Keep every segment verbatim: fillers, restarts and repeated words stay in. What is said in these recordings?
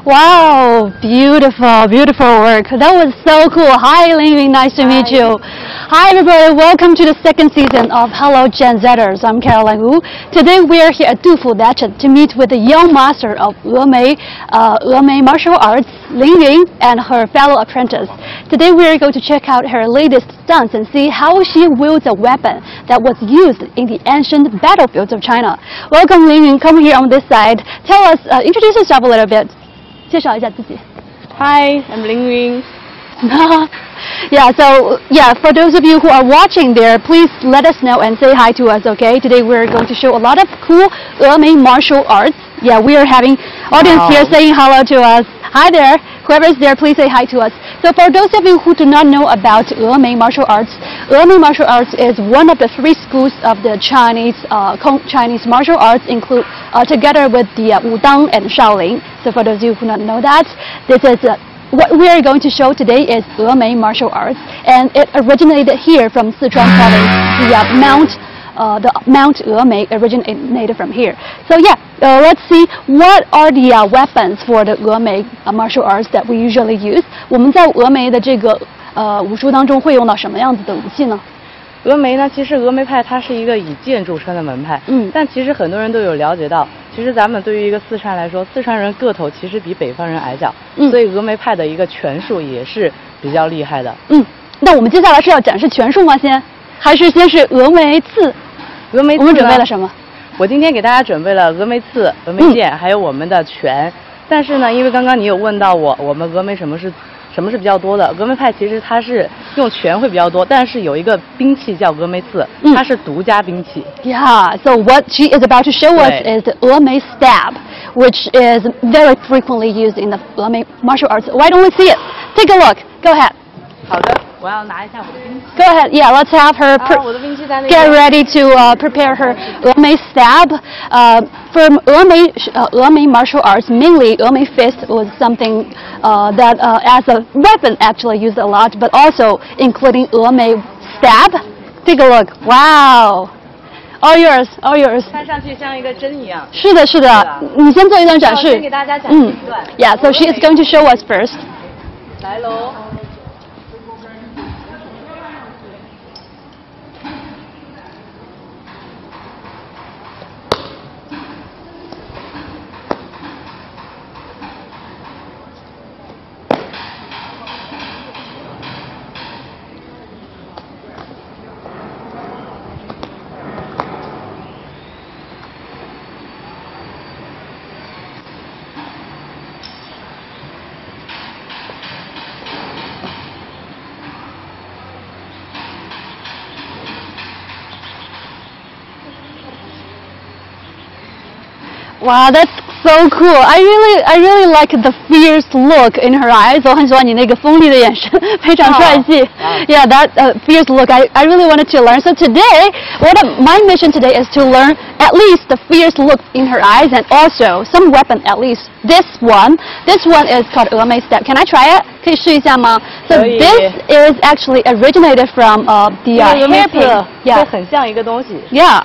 Wow, beautiful, beautiful work. That was so cool. Hi, Ling Yun, nice to meet you. Hi, everybody. Welcome to the second season of Hello Gen Zers. I'm Caroline Wu. Today we are here at Dufu Dachen to meet with the young master of Emei, uh, Emei martial arts, Ling Yun, and her fellow apprentice. Today we are going to check out her latest stunts and see how she wields a weapon that was used in the ancient battlefields of China. Welcome, Ling Yun. Come here on this side. Tell us, uh, introduce yourself a little bit. 介绍一下自己. Hi, I'm Ling Yun. Yeah, so yeah, for those of you who are watching there, please let us know and say hi to us, okay? Today we're going to show a lot of cool Emei martial arts. Yeah, we are having audience wow. here saying hello to us. Hi there. Whoever is there, please say hi to us. So for those of you who do not know about Emei martial arts, Emei martial arts is one of the three schools of the Chinese uh, Chinese martial arts, include uh, together with the uh, Wudang and Shaolin. So for those of you who do not know that, this is uh, what we are going to show today is Emei martial arts, and it originated here from Sichuan province. The uh, Mount, uh, the Mount Emei originated from here. So yeah, uh, let's see what are the uh, weapons for the Emei uh, martial arts that we usually use. 我们在峨眉的这个呃武术当中会用到什么样子的武器呢？ 峨眉呢，其实峨眉派它是一个以剑著称的门派，嗯，但其实很多人都有了解到，其实咱们对于一个四川来说，四川人个头其实比北方人矮小，嗯，所以峨眉派的一个拳术也是比较厉害的，嗯。 那我们接下来是要展示拳术吗？先，还是先是峨眉刺？ 峨眉刺， 我们准备了什么？ 我今天给大家准备了峨眉刺、峨眉剑，嗯、还有我们的拳。但是呢，因为刚刚你有问到我，我们峨眉什么是？ 什么是比较多的？峨眉派其实它是用拳会比较多，但是有一个兵器叫峨眉刺，嗯、它是独家兵器。 Yeah, so what she is about to show us is the Emei stab, which is very frequently used in the Emei martial arts. Why don't we see it? Take a look. Go ahead. 好的，我要拿一下我的兵器。 Go ahead. Yeah, let's have her get ready to uh, prepare her Emei stab. Uh, from Emei, uh, Emei martial arts, mainly Emei fist was something uh, that uh, as a weapon actually used a lot, but also including Emei stab. Take a look. Wow. All yours, all yours. 看上去像一个针一样。 是的，是的。你先做一段展示。 先给大家展示一段。 嗯 Yeah, so she is going to show us first. 来喽。 Wow, that's so cool. I really, I really like the fierce look in her eyes. 我很喜欢你那个锋利的眼神，非常帅气。Yeah, that uh, fierce look. I, I really wanted to learn. So today, what my mission today is to learn at least the fierce look in her eyes and also some weapon at least. This one, this one is called Emei stab. Can I try it? 可以试一下吗? So this is actually originated from uh, the uh, hairpin. Yeah, 很像一个东西。 Yeah,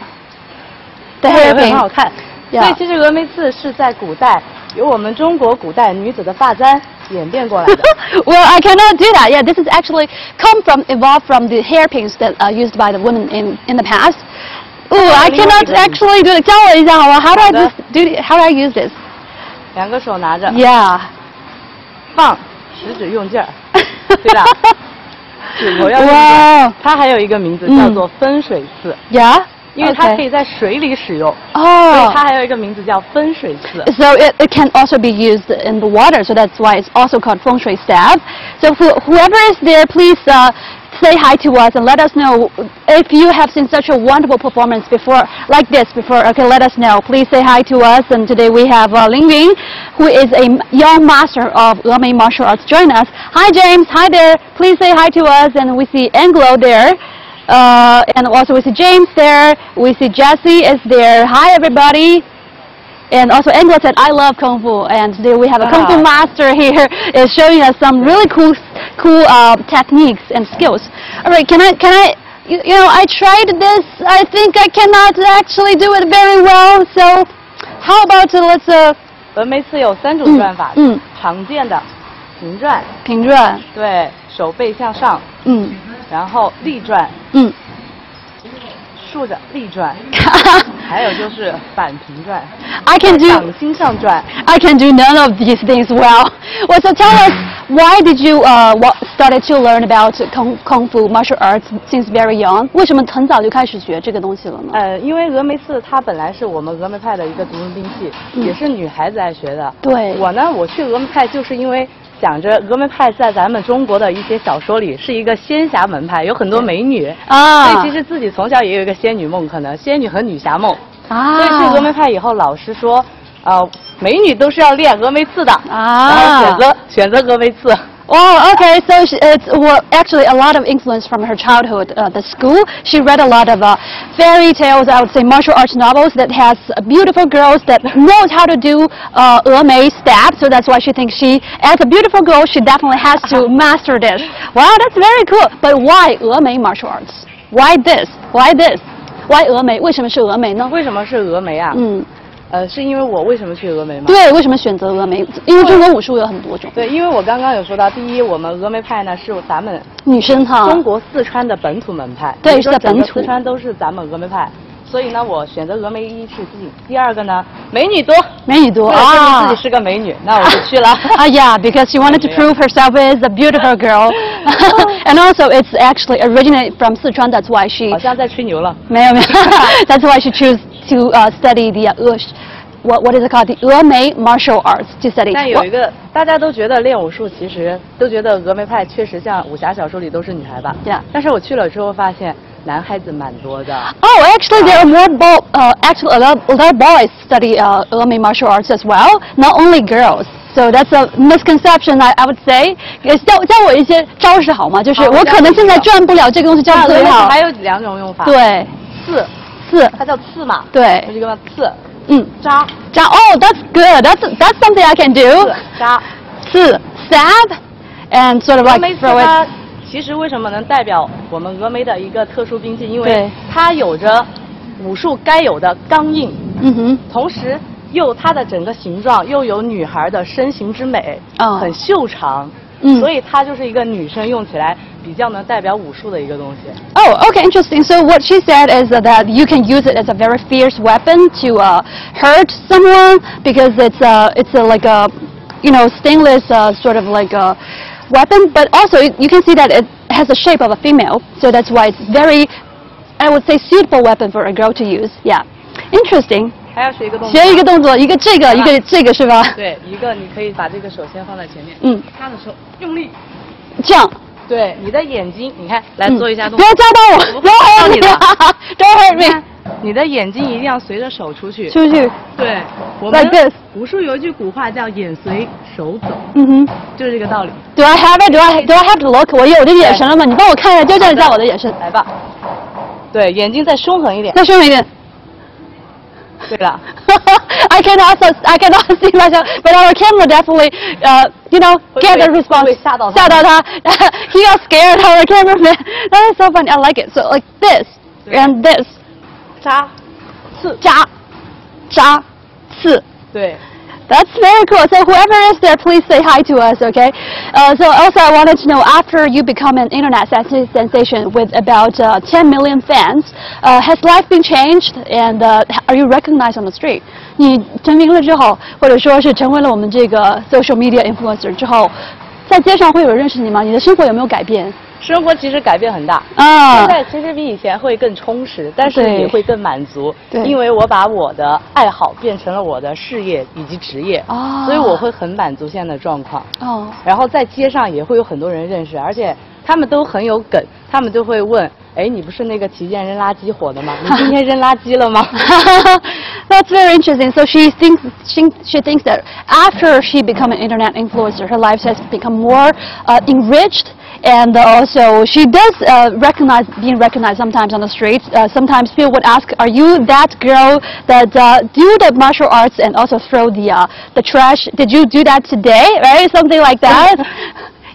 the hairpin. 很好看。 所以其实峨眉刺是在古代由我们中国古代女子的发簪演变过来的。 Well, I cannot do that. Yeah, this is actually come from evolved from the hairpins that are used by the women in in the past. Oh, I cannot actually do it. 教我一下好吗 How do I do, do How do I use this? 两个手拿着。 Yeah. 放，食指用劲儿，对吧？指头要用劲儿。它还有一个名字叫做分水刺。 Yeah. 因为它可以在水里使用， 哦， 所以它还有一个名字叫分水刺。 So it it can also be used in the water, so that's why it's also called 风水 stab. So who, whoever is there, please uh, say hi to us and let us know if you have seen such a wonderful performance before, like this before. Okay, let us know. Please say hi to us. And today we have uh, Ling Yun, who is a young master of Emei martial arts. Join us. Hi, James. Hi there. Please say hi to us. And we see Anglo there. Uh, and also we see James there, we see Jessie is there. Hi everybody. And also Angela said, I love Kung Fu. And today we have a Kung Fu master here is showing us some really cool cool uh, techniques and skills. Alright, can I, can I, you, you know, I tried this. I think I cannot actually do it very well. So how about uh, let's... Uh, 峨眉刺有三种转法，嗯， 常见的平转， 平转， 对，手背向上， 嗯， 然后立转， 嗯， 竖着立转，还有就是反平转。 I can do. 掌心上转。 I can do none of these things well. Well, so tell us, why did you uh what started to learn about kung kung fu martial arts since very young? 为什么很早就开始学这个东西了呢？ 呃，因为峨眉刺它本来是我们峨眉派的一个独门兵器， 嗯、 也是女孩子爱学的。 对。 我呢，我去峨眉派就是因为想着峨眉派在咱们中国的一些小说里是一个仙侠门派，有很多美女啊，所以其实自己从小也有一个仙女梦，可能仙女和女侠梦啊。所以去峨眉派以后，老师说，呃，美女都是要练峨眉刺的啊，然后选择选择峨眉刺。 Oh, okay. So she, it's well, actually a lot of influence from her childhood. Uh, the school, she read a lot of uh, fairy tales. I would say martial arts novels that has uh, beautiful girls that knows how to do uh, Emei stab. So that's why she thinks she, as a beautiful girl, she definitely has to master this. Wow, that's very cool. But why Emei martial arts? Why this? Why this? Why Emei? 为什么是峨眉呢？ 为什么是峨眉啊？嗯。呃，是因为我为什么去峨眉吗？ 对，为什么选择峨眉？因为中国武术有很多种。 对，因为我刚刚有说到，第一，我们峨眉派呢是咱们女生哈， 中国四川的本土门派。 对，是在本土。 四川都是咱们峨眉派，所以呢，我选择峨眉一是自己，第二个呢，美女多， 美女多啊，自己是个美女，那我就去了。 啊，Yeah, because she wanted to prove herself as a beautiful girl, and also it's actually originated from Sichuan. That's why she 好像在吹牛了。 没有没有，That's why she chose to uh, study the uh, What what is it called? The Emei martial arts to study. 但有一个，大家都觉得练武术，其实都觉得峨眉派确实像武侠小说里都是女孩吧。 Yeah. 但是我去了之后发现，男孩子蛮多的。 Oh, actually, there are more bo uh, actually a lot, a lot of boys study uh, Emei martial arts as well, not only girls. So that's a misconception, I I would say. 教教我一些招式好吗？就是我可能现在转不了这个东西，教最好。 还有两种用法。 对， 刺刺， 它叫刺嘛。 对， 这个刺。 嗯， 扎扎 Oh, that's good. That's that's something I can do. 扎刺 stab and sort of like throw it. 其实为什么能代表我们峨眉的一个特殊兵器？因为它有着武术该有的刚硬，嗯哼，同时又它的整个形状又有女孩的身形之美，哦，很修长，嗯，所以它就是一个女生用起来比较能代表武术的一个东西。 Oh, okay, interesting. So what she said is uh, that you can use it as a very fierce weapon to uh, hurt someone because it's uh, it's a, like a, you know, stainless uh, sort of like a weapon, but also you can see that it has the shape of a female, so that's why it's very, I would say, suitable weapon for a girl to use. Yeah, interesting. 还要学一个动作。 学一个动作，一个这个，一个这个是吧？ 对，一个你可以把这个手先放在前面，嗯，他的手用力， 这样。 对，你的眼睛，你看，来做一下动作。 不要抓到我，不要害你的 ，Don't hurt me。 你的眼睛一定要随着手出去。 出去。 对，我们武术有一句古话叫“眼随手走”，嗯哼，就是这个道理。 Do I have it? Do I do I have to look? 我有这眼神了吗？你帮我看一下，纠正一下我的眼神。 来吧。对，眼睛再凶狠一点。 再凶狠一点。 对了。 I can also I can also see myself, but our camera definitely, uh, you know, get the response. 吓到他。吓到他。He got scared. Our cameraman. That is so funny. I like it. So like this and this. 扎，刺， 扎，扎，刺。 对。 That's very cool. So whoever is there, please say hi to us, okay? Uh, so also I wanted to know, after you become an internet sensation with about uh, ten million fans, uh, has life been changed and uh, are you recognized on the street? 你成名了之后，或者说是成为了我们这个 social media influencer 之后，在街上会有人认识你吗？你的生活有没有改变？ 生活其实改变很大，啊，现在其实比以前会更充实，但是也会更满足，对，因为我把我的爱好变成了我的事业以及职业，哦，所以我会很满足现在的状况，哦，然后在街上也会有很多人认识，而且他们都很有梗，他们就会问，哎，你不是那个旗舰扔垃圾火的吗？你今天扔垃圾了吗 ？That's very interesting. So she thinks she, she thinks that after she become an internet influencer, her life has become more uh, enriched. And also, she does uh, recognize being recognized sometimes on the streets. Uh, sometimes people would ask, "Are you that girl that uh, do the martial arts and also throw the uh, the trash? Did you do that today?" Right, something like that.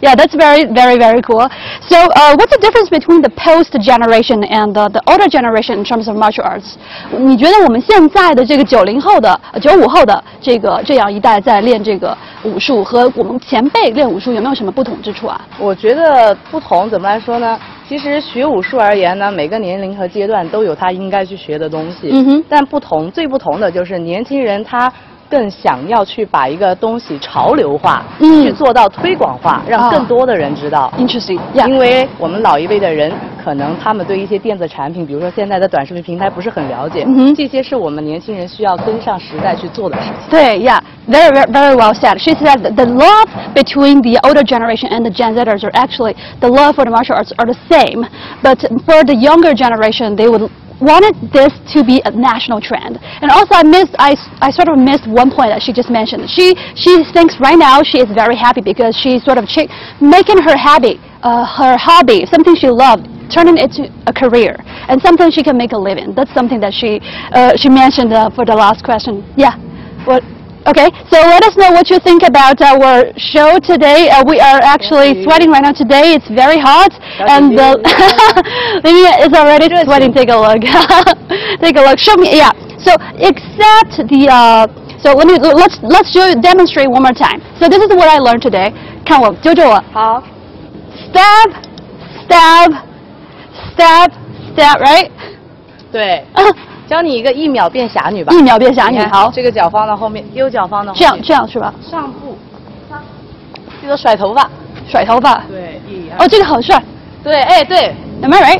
Yeah, that's very, very, very cool. So, uh, what's the difference between the post generation and the, the older generation in terms of martial arts? 你觉得我们现在的这个九零后的、九五后的这个这样一代在练这个武术，和我们前辈练武术有没有什么不同之处啊？ 我觉得不同怎么来说呢？其实学武术而言呢，每个年龄和阶段都有他应该去学的东西。嗯哼。但不同，最不同的就是年轻人他更想要去把一个东西潮流化，嗯，去做到推广化，让更多的人知道。 Interesting. Yeah. 因为我们老一辈的人，可能他们对一些电子产品，比如说现在的短视频平台不是很了解，嗯、这些是我们年轻人需要跟上时代去做的事情。 对 ，Yeah, very, very, very well said. She said that the love between the older generation and the Gen Zers are actually the love for the martial arts are the same, but for the younger generation, they would wanted this to be a national trend. And also I missed, I, I sort of missed one point that she just mentioned. She, she thinks right now she is very happy because she's sort of making her hobby, uh, her hobby, something she loved, turning it into a career and something she can make a living. That's something that she, uh, she mentioned uh, for the last question. Yeah. What? Okay, so let us know what you think about our show today. Uh, we are actually sweating right now today. It's very hot, and uh, Ling Yun is already sweating. Take a look. Take a look. Show me. Yeah. So except the. Uh, so let me let's let's do demonstrate one more time. So this is what I learned today. 看我，揪揪我。好。Stab, stab, stab, stab. Right? 对。教你一个一秒变侠女吧。 一秒变侠女，好。 这个脚放到后面，右脚放到后面。 这样这样是吧？ 上步，记得甩头发。 甩头发。 对，一二。 哦，这个好帅。 对，哎，对。 Am I right？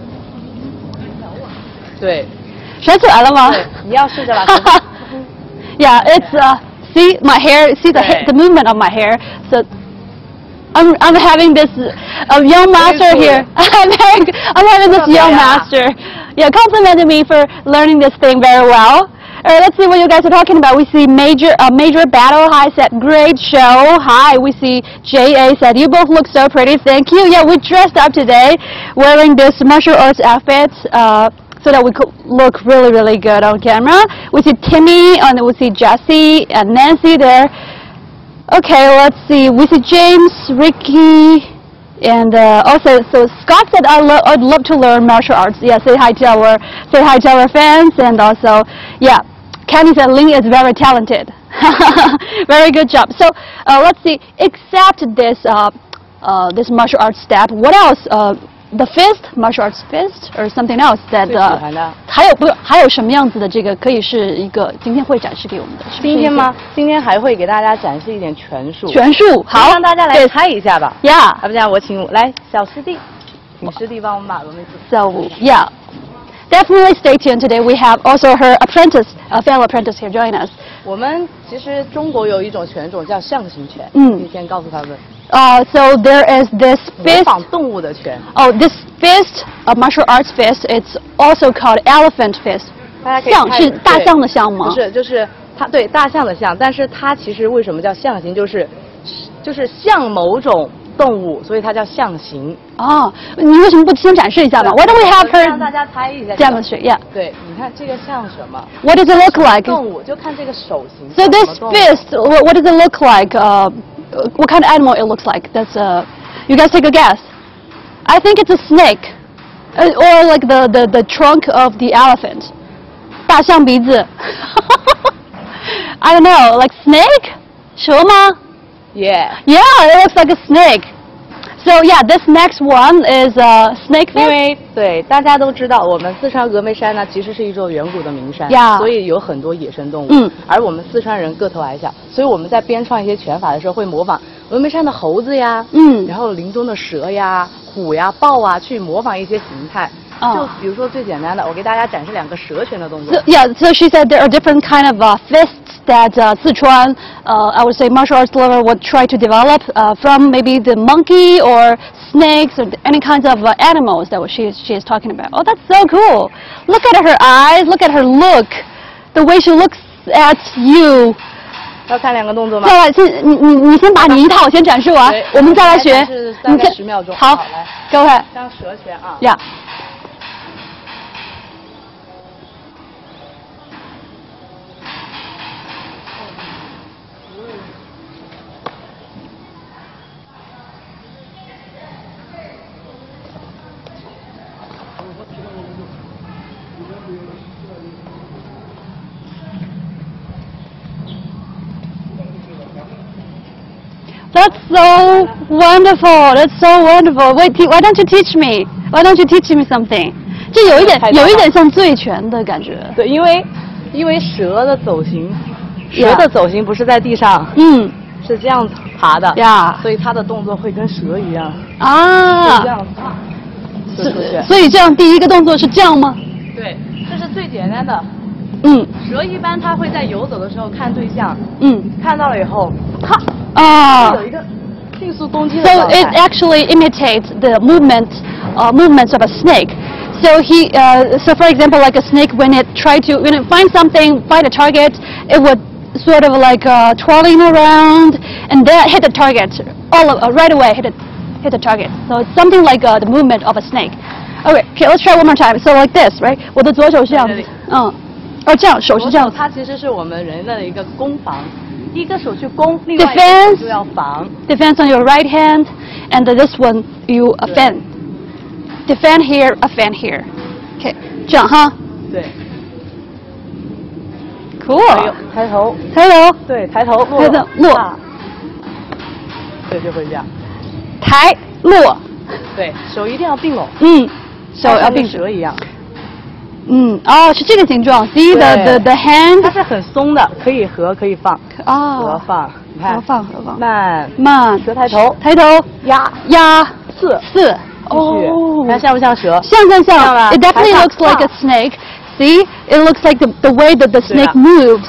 对。 甩起来了吗？ 对，你要试着吧。 Yeah, it's uh, see my hair, see the ha the movement of my hair. So I'm I'm having this uh, young master here. I'm having I'm having this young master. Yeah, complimented me for learning this thing very well. Alright, let's see what you guys are talking about. We see major uh, major battle. Hi, said great show. Hi, we see J A said you both look so pretty. Thank you. Yeah, we dressed up today, wearing this martial arts outfit. Uh, so that we could look really, really good on camera. We see Timmy, and we see Jessie and Nancy there. Okay, let's see. We see James, Ricky, and uh, also, so Scott said, I lo I'd love to learn martial arts. Yeah, say hi to our, say hi to our fans, and also, yeah, Kenny said Ling is very talented. Very good job. So uh, let's see. Except this, uh, uh, this martial arts step, what else? Uh, The fist, martial arts fist, or something else that 还有不还有什么样子的这个可以是一个今天会展示给我们的？ 今天吗？今天还会给大家展示一点拳术。 拳术，好， 让大家来猜一下吧。 Yeah， 要不然我请来小师弟，请师弟帮我们把轮子。 So yeah, definitely stay tuned. Today we have also her apprentice, a fellow apprentice here join us. 我们其实中国有一种拳种叫象形拳，嗯，你先告诉他们。 Uh, so there is this fist. Oh, this fist, a martial arts fist. It's also called elephant fist. 象是大象的象吗？ 不是，就是它对大象的象，但是它其实为什么叫象形？就是就是像某种动物，所以它叫象形。 哦，你为什么不先展示一下嘛 ？Why don't we have her 让大家猜一下 demonstrate? Yeah. 对，你看这个像什么 ？What does it look like? 动物，就看这个手型。 So this fist, what does it look like? Uh, What kind of animal it looks like? That's uh, you guys take a guess. I think it's a snake, uh, or like the, the the trunk of the elephant. 大象鼻子。I don't know, like snake? 蛇吗 Yeah. Yeah, it looks like a snake. So yeah, this next one is a snake fist. 因为对大家都知道，我们四川峨眉山呢，其实是一座远古的名山， yeah. 所以有很多野生动物。 嗯， 而我们四川人个头矮小，所以我们在编创一些拳法的时候，会模仿峨眉山的猴子呀，嗯，然后林中的蛇呀、虎呀、豹啊，去模仿一些形态。Oh. 就比如说最简单的，我给大家展示两个蛇拳的动作。 So, yeah, so she said there are different kind of uh, fists that uh, Sichuan, uh, I would say martial arts lover would try to develop uh, from maybe the monkey or snakes or any kinds of uh, animals that she is, she is talking about. Oh, that's so cool. Look at her eyes, look at her look, the way she looks at you. 要看两个动作吗？ 再来，先你你你先把你一套先展示完，我们再来学。 大概十秒钟。 好， 来， 各位。 像蛇拳啊。 Yeah. That's so wonderful. That's so wonderful. Wait, why don't you teach me? Why don't you teach me something? 这有一点，有一点像醉拳的感觉。 对，因为因为蛇的走形，蛇的走形不是在地上， 嗯， 是这样爬的， 呀， 所以它的动作会跟蛇一样。 啊， 这样爬。 所以这样第一个动作是这样吗？ 对，这是最简单的。 嗯， 蛇一般它会在游走的时候看对象， 嗯， 看到了以后，哈， 啊， 有一个迅速攻击的 So 状态。 it actually imitates the movement, uh, movements of a snake. So he, uh, so for example, like a snake, when it try to, when it finds something, find a target, it would sort of like uh, twirling around and then hit the target all of, uh, right away. Hit it, hit the target. So it's something like uh, the movement of a snake. Okay, okay, let's try one more time. So like this, right? 我的左手是这样子，嗯，哦，这样手是这样。 它其实是我们人的一个攻防，一个手去攻，另外一个手就要防。 Defense on your right hand, and this one you offend. Defend here, offend here. Okay, 这样哈。 对。 Cool. 抬头。 抬头。 对，抬头落。 抬头落。 对，就会这样。 抬落。 对，手一定要并拢。 嗯，手要并蛇一样。 嗯，哦，是这个形状。See the the the hand？ 它是很松的，可以合，可以放。 哦。 合放，你看。 合放，合放。 慢慢。 蛇抬头。 抬头。 压压。 四。 四。 哦。看像不像蛇？ 像像像。It definitely looks like a snake. See? It looks like the the way that the snake moves.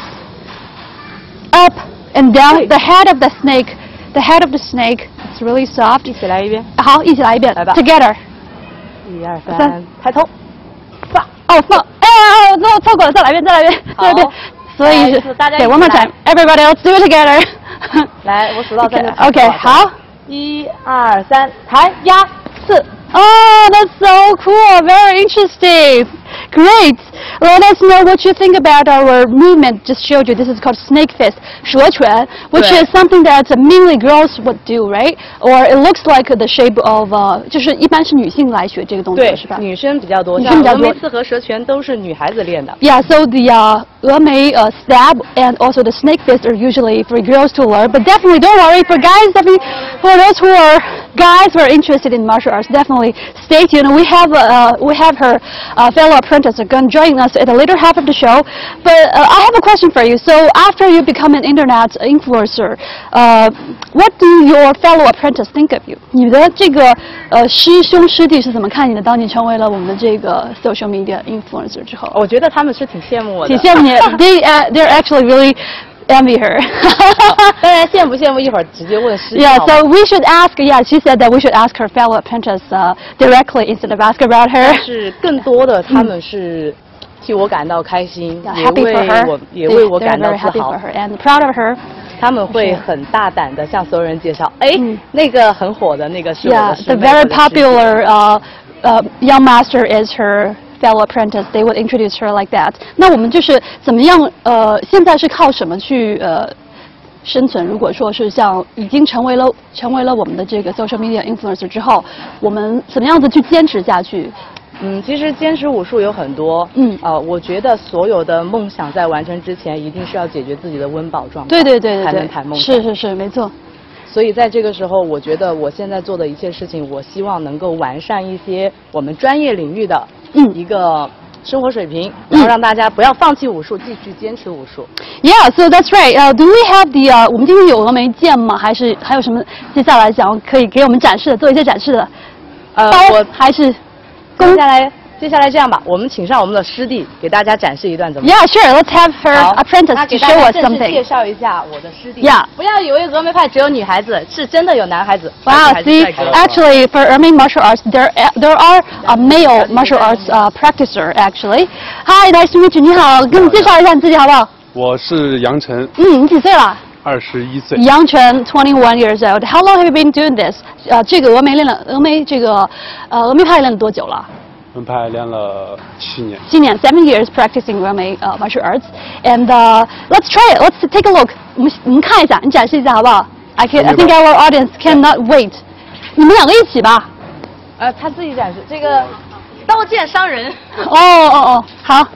Up and down. The head of the snake. The head of the snake. It's really soft. 一起来一遍。 好，一起来一遍。 来吧。 Together. 一二三，抬头。放。 哦放。哎呀，那我错过了，再来一遍，再来一遍，再来一遍。所以是对 ，one more time. Everybody, let's do it together. 来，我数到三就。 OK， 好。 一二三，抬压四。 Oh, that's so cool. Very interesting. Great. Let us know what you think about our movement. Just showed you. This is called snake fist, 蛇拳, which is something that mainly girls would do, right? Or it looks like the shape of, uh, 就是一般是女性来学这个动作，是吧？ 女生比较多。 女生比较多。 峨眉刺和蛇拳都是女孩子练的。 Yeah, so the uh, 峨眉 uh, stab and also the snake fist are usually for girls to learn. But definitely, don't worry, for guys, definitely, for those who are guys who are interested in martial arts, definitely stay tuned. We have uh, we have her uh, fellow apprentice going to join us at the later half of the show. But uh, I have a question for you. So after you become an internet influencer, uh, what do your fellow apprentice think of you? 你的这个呃师兄师弟是怎么看你的？当你成为了我们的这个 social media influencer 之后， 我觉得他们是挺羡慕我的。 挺羡慕你。They uh, they're actually really envy her. 当然羡不羡慕一会儿直接问师弟。 Yeah, so we should ask. Yeah, she said that we should ask her fellow apprentice uh, directly instead of ask about her. 但是更多的他们是替我感到开心，也 happy 为 for her. 我也为我 They're 感到 very 自 happy 豪 for。her and proud of her. 他们会很大胆的向所有人介绍，哎，那个很火的那个是我 Yeah, 的师 the 妹。 very popular uh, uh, young master is her fellow apprentice. They would introduce her like that. 那我们就是怎么样？呃，现在是靠什么去呃生存？如果说是像已经成为了成为了我们的这个 social media influencer 之后，我们怎么样子去坚持下去？ 嗯，其实坚持武术有很多， 嗯， 呃，我觉得所有的梦想在完成之前，一定是要解决自己的温饱状态， 对对对对对， 才能谈梦想。 是是是，没错。 所以在这个时候，我觉得我现在做的一切事情，我希望能够完善一些我们专业领域的一个生活水平，然后让大家不要放弃武术，继续坚持武术。 Yeah, so that's right. Uh, do we have the? Uh, 我们今天有峨眉剑吗？还是还有什么接下来想可以给我们展示的，做一些展示的？ 呃，我还是接下来。接下来这样吧，我们请上我们的师弟，给大家展示一段怎么样 ？Yeah, sure. Let's have her apprentice to show us something. 介绍一下我的师弟。 Yeah. 不要以为峨眉派只有女孩子，是真的有男孩子。 Wow. See, actually, for Emei martial arts, there there are a male martial arts uh, practicer actually. Hi, nice to meet you. 你好，给我们介绍一下你自己好不好？ 我是杨晨。 嗯，你几岁了？ 二十一岁。 杨晨 twenty-one years old. How long have you been doing this? 呃，这个峨眉练了峨眉这个呃峨眉派练了多久了？ 门派练了七年。 七年 seven years practicing Emei uh, martial arts, and uh, let's try it. Let's take a look. 我们我们看一下，你展示一下好不好 ？I can, I think our audience cannot wait. 你们两个一起吧。 呃，他自己展示这个刀剑伤人。 哦哦哦，好。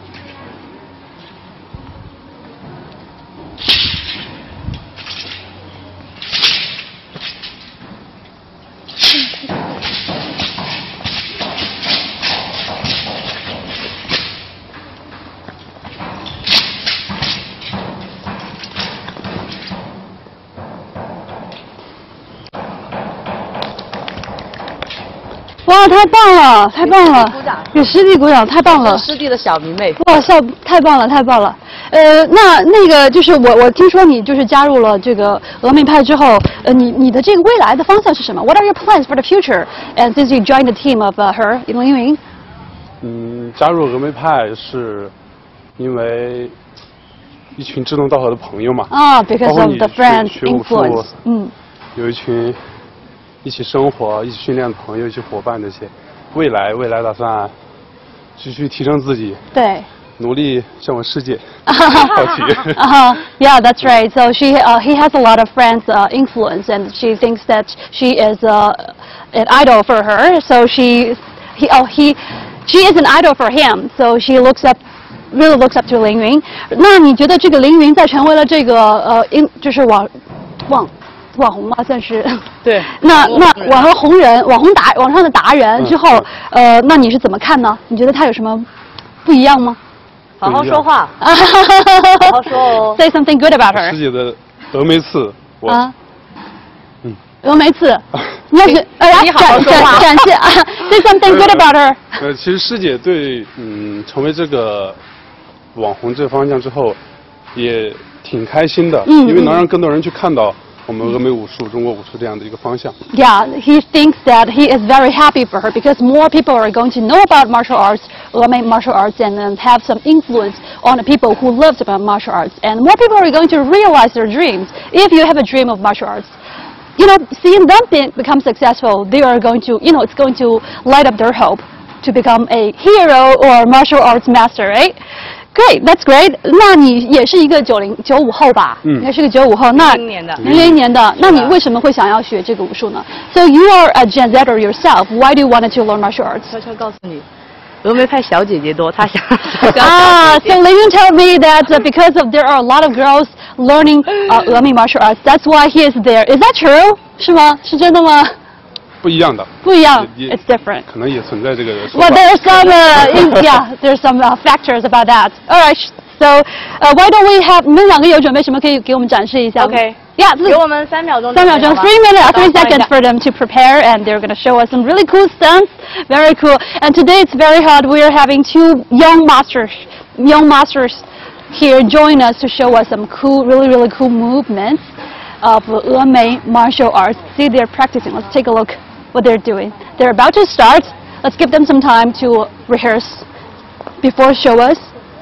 哇，太棒了，太棒了！ 鼓掌， 给师弟鼓掌，太棒了！ 师弟的小迷妹。 哇，笑，太棒了，太棒了！呃，那那个就是我，我听说你就是加入了这个峨眉派之后，呃，你你的这个未来的方向是什么 ？What are your plans for the future? And since you joined the team of uh, her, Ling Yun? 嗯，加入峨眉派是因为一群志同道合的朋友嘛。 啊、oh, ，because of the friends 学武术 influence. 嗯， 有一群一起生活、一起训练的朋友、一起伙伴这些，未来未来打算继续提升自己。 对。 努力向往世界靠齐。 uh-huh. Yeah, that's right. So she, uh, he has a lot of friends uh, influence, and she thinks that she is uh, an idol for her. So she, he, oh, he, she is an idol for him. So she looks up, really looks up to Ling Yun. 那你觉得这个凌云在成为了这个呃，因就是网网网红嘛，算是。 对。 那那网上红人、网红达网上的达人之后， 嗯、 呃，那你是怎么看呢？你觉得他有什么不一样吗？ 好好说话，好好说哦。 Say something good about her. 师姐的峨眉刺，我， 啊， 嗯， 峨眉刺，你要是哎呀， 你好好说话， 展示啊 ，Say something good about her. 呃，其实师姐对嗯成为这个网红这个方向之后，也挺开心的， 嗯， 因为能让更多人去看到我们峨眉武术、中国武术这样的一个方向。 Yeah, he thinks that he is very happy for her because more people are going to know about martial arts, Emei martial arts, and um, have some influence on the people who loves about martial arts. And more people are going to realize their dreams. If you have a dream of martial arts, you know, seeing them be, become successful, they are going to, you know, it's going to light up their hope to become a hero or martial arts master, right? Great, that's great. 那你也是一个九零九五后吧？ 嗯， 也是个九五后。那零零年的。 零零年的。那你为什么会想要学这个武术呢 ？So you are a Gen Zer yourself. Why do you want to learn martial arts? 悄悄告诉你，峨眉派小姐姐多，她想。 啊 ，So Lingyun told me that uh, because of there are a lot of girls learning uh, Emei martial arts, that's why he is there. Is that true? 是吗？是真的吗？ 不一样的。 不一样也 ，It's different. 可能也存在这个说法。 Well, there's some, uh, in, yeah, there's some uh, factors about that. All right. So, uh, why don't we have 你们两个有准备什么可以给我们展示一下 ？OK. Yeah. 给我们三秒钟。 三秒钟 ，three minutes or three seconds for them to prepare, and they're going to show us some really cool stunts. Very cool. And today it's very hot. We are having two young masters, young masters here join us to show us some cool, really, really cool movements of Emei martial arts. See, they're practicing. Let's take a look what they're doing. They're about to start. Let's give them some time to rehearse before show us.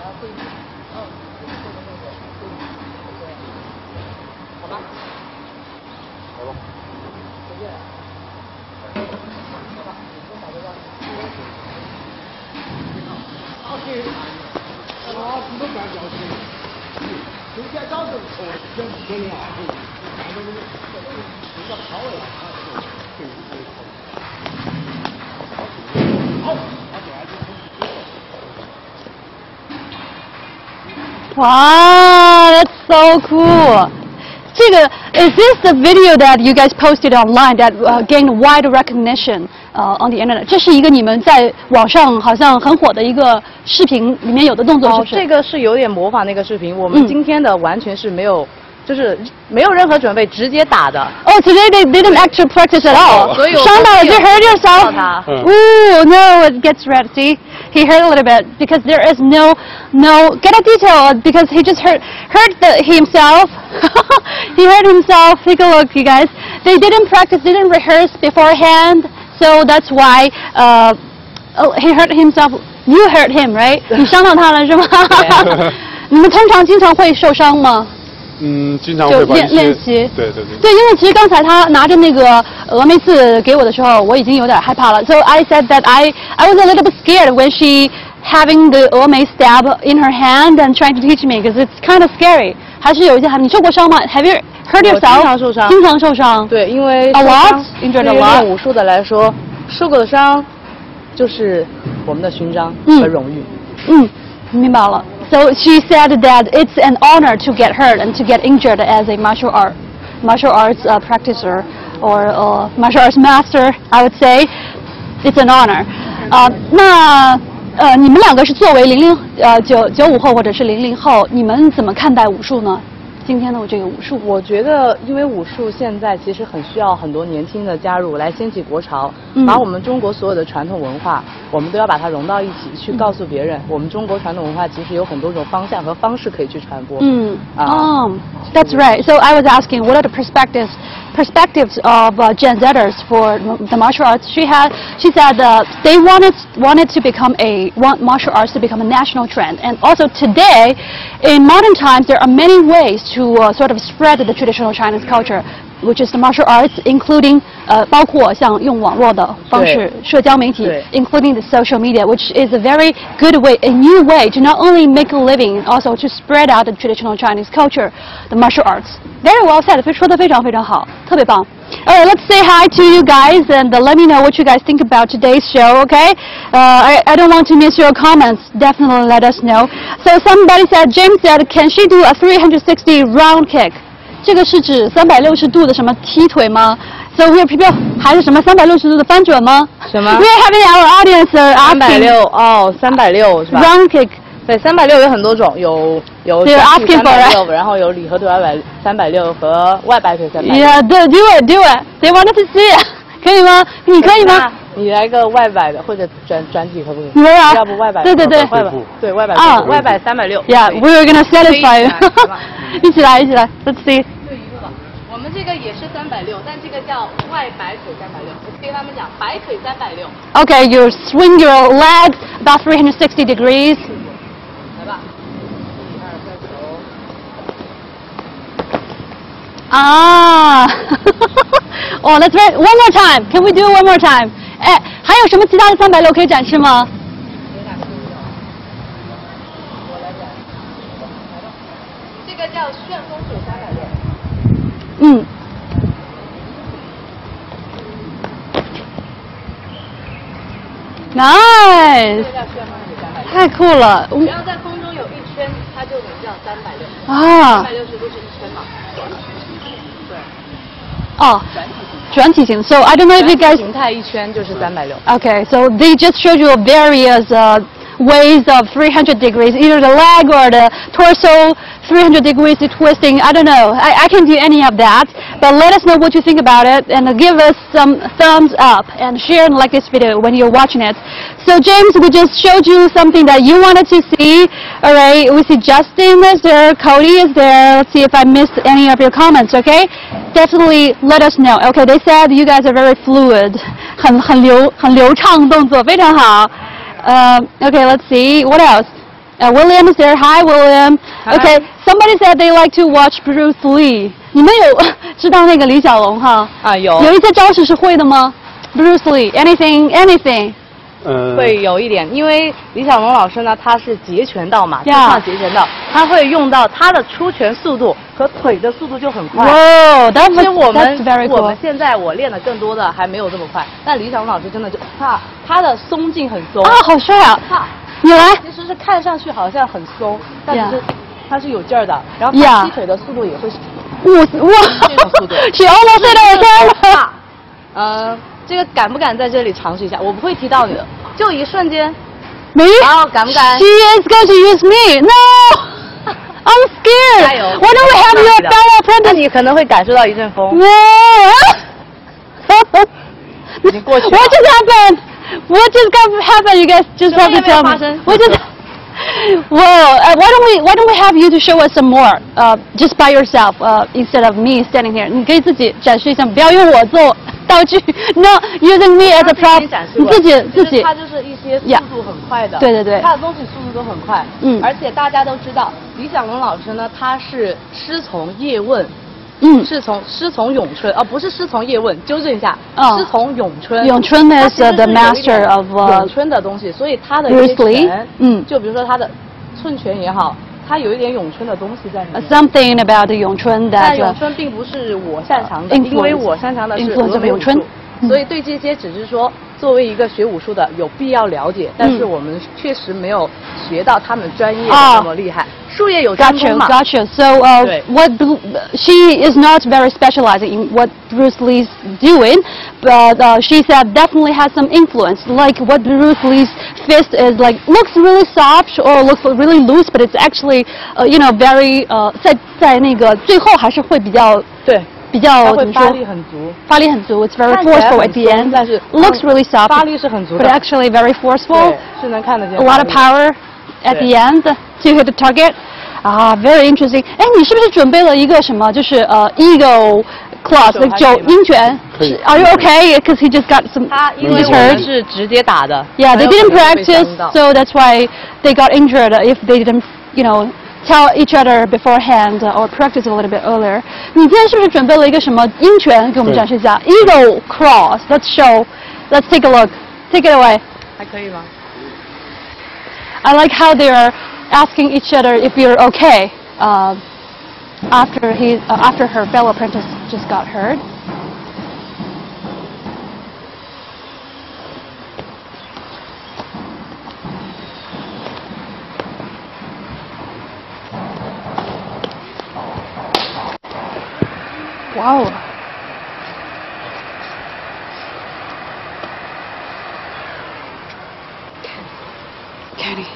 Wow, that's so cool. 这个 is this the video that you guys posted online that uh, gained wide recognition uh, on the internet? 这是一个你们在网上好像很火的一个视频，里面有的动作是不是？ 哦，这个是有点模仿那个视频。我们今天的完全是没有，就是没有任何准备，直接打的。 Oh, today they didn't actually practice at all. 所以伤到了 ，you hurt yourself? Ooh, no, it gets red. See, he hurt a little bit because there is no, no. Get a detail because he just hurt, hurt the, himself. He hurt himself. Take a look, you guys. They didn't practice, didn't rehearse beforehand, so that's why. Uh, oh, he hurt himself. You hurt him, right? 你伤到他了是吗？你们通常经常会受伤吗？ 嗯，经常会把练练习， 对对对。 对，因为其实刚才他拿着那个峨眉刺给我的时候，我已经有点害怕了。So I said that I I was a little bit scared when she having the 峨眉 stab in her hand and trying to teach me because it's kind of scary. 还是有一些害怕。你受过伤吗 ？Have you hurt yourself? 经常受伤， 经常受伤。 对，因为 a lot injured a lot. 对于练武术的来说，受过的伤就是我们的勋章和荣誉。 嗯，明白了。So she said that it's an honor to get hurt and to get injured as a martial art, martial arts uh, practitioner or uh, martial arts master. I would say it's an honor. 啊、uh, ，那呃，你们两个是作为零零呃九九五后或者是零零后，你们怎么看待武术呢？ 今天的这个武术？ 我觉得，因为武术现在其实很需要很多年轻的加入来掀起国潮，嗯、把我们中国所有的传统文化，我们都要把它融到一起，去告诉别人，嗯、我们中国传统文化其实有很多种方向和方式可以去传播。嗯， 啊、um, ，That's right. So I was asking, what are the perspectives perspectives of uh, Gen Zers for the martial arts? She had, she said uh, they wanted wanted to become a want martial arts to become a national trend, and also today, in modern times, there are many ways to uh, sort of spread the traditional Chinese culture, which is the martial arts, including 呃，包括像用网络的方式，社交媒体 ，including the social media, which is a very good way, a new way to not only make a living, also to spread out the traditional Chinese culture, the martial arts. Very well said. 说得非常非常好，特别棒。Alright, let's say hi to you guys and uh, let me know what you guys think about today's show, okay? Uh, I, I don't want to miss your comments. Definitely let us know. So somebody said, James said, can she do a three sixty round kick? 这个是指三百六十度的什么踢腿吗 ？So we are people 还是什么三百六十度的翻转吗？ 什么 ？We are having our audience asking. 三百六哦，三百六是吧 ？Round kick. 对，三百六有很多种，有有 They're asking for it. 然后有里合腿二百三百六和外摆腿三百六。 Yeah, do do it, do it. They wanted to see it. 可以吗？你可以吗？ 你来个外摆的或者转转体可不可以？ 没有啊。 要不外摆？ 对对对， 外摆对外摆啊， 外摆三百六。 Yeah, we are gonna satisfy you. 一起来，一起来 ，Let's see. 我们这个也是三百六，但这个叫外摆腿三百六。我跟他们讲，摆腿三百六。 Okay, you swing your legs about three sixty degrees. 来吧，一二三走。 啊，Oh, that's right. One more time. Can we do it one more time? 哎，还有什么其他的三百六可以展示吗？ 这个叫旋风腿三百六。 嗯。Nice， 太酷了！ 只要在空中有一圈，它就能叫三百六。 啊， 三百六十度是一圈嘛？对。 哦，转体型。So I don't know if you guys 形态一圈就是三百六。 Okay, so they just showed you various uh, ways of three hundred degrees, either the leg or the torso. three hundred degrees twisting, I don't know. I, I can't do any of that. But let us know what you think about it and give us some thumbs up and share and like this video when you're watching it. So James, we just showed you something that you wanted to see. Alright, we see Justin is there, Cody is there. Let's see if I missed any of your comments, okay? Definitely let us know. Okay, they said you guys are very fluid. 很很流很流畅动作，非常好。Uh, okay, let's see. What else? Uh, William is there. Hi, William. Hi. Okay, somebody said they like to watch Bruce Lee. 你们有知道那个李小龙哈？ 啊，有。 有一些招式是会的吗 ？Bruce Lee, anything, anything. 呃， 会有一点，因为李小龙老师呢，他是截拳道嘛，就唱截拳道，他会用到他的出拳速度和腿的速度就很快。 哇，但是我们 very cool. 我们现在我练的更多的还没有这么快，但李小龙老师真的就他他的松劲很松啊，好帅啊！ 他你来， 其实是看上去好像很松，但是他是有劲儿的，然后他踢腿的速度也会哇哇这种速度， 是 almost hit her hand. 嗯，这个敢不敢在这里尝试一下？我不会踢到你的，就一瞬间。 没？ 好，敢不敢 ？She is going to use me. No, I'm scared. 加油 Why don't we have your fellow apprentice? 你可能会感受到一阵风。已经过去了。 What just happened? What just got happened? You guys just have to tell me. What just? Well, uh, why don't we why don't we have you to show us some more, uh, just by yourself, uh, instead of me standing here. 你可以自己展示一下，不要用我做道具。No, using me as a prop. 你自己自己。 它就是一些速度很快的。 对对对。 它的东西速度都很快。 嗯。 而且大家都知道，李小龙老师呢，他是师从叶问。 嗯， 是从师从咏春，而、哦、不是师从叶问，纠正一下， 哦、 师从咏春。 咏春 is the master of 咏春的东西，所以他的一些拳，嗯，就比如说他的寸拳也好，他有一点咏春的东西在里面。 Something about 咏春 that. 但咏春并不是我擅长的，因为我擅长的是峨眉咏春。所以对这些只是说，作为一个学武术的有必要了解，但是我们确实没有学到他们专业的那么厉害。 术业有专 Got 攻 you, 嘛。 got you. So, uh, 对。 what Bru- she is not very specializing in what Bruce Lee's doing, but uh, she said definitely has some influence. Like what Bruce Lee's fist is like looks really soft or looks really loose, but it's actually, uh, you know, very 呃、uh, 在在那个最后还是会比较对。 比较它会发怎么说？ 力很足， 发力很足。It's very 看起来 forceful 很 at the 松 end. 但是 Looks really soft. 发力是很足 But 的， actually very forceful. 对，是能看得见。 A lot of power at the end to hit the target. 啊、uh, ，very interesting. 哎，你是不是准备了一个什么？就是呃、uh, eagle claws, like 九鹰拳。Are you okay? Because he just got some. 他因为 just 我们 hurt. 是直接打的。 Yeah, they 很有 didn't 可能会被伤 practice, 到 so that's why they got injured. If they didn't, you know. Tell each other beforehand or practice a little bit earlier. 你今天是不是准备了一个什么鹰拳给我们展示一下 ？Eagle cross. Let's show. Let's take a look. Take it away. 还可以吗？ I like how they are asking each other if you're okay. Uh, after he, uh, after her fellow apprentice just got hurt. Wow. Kenny.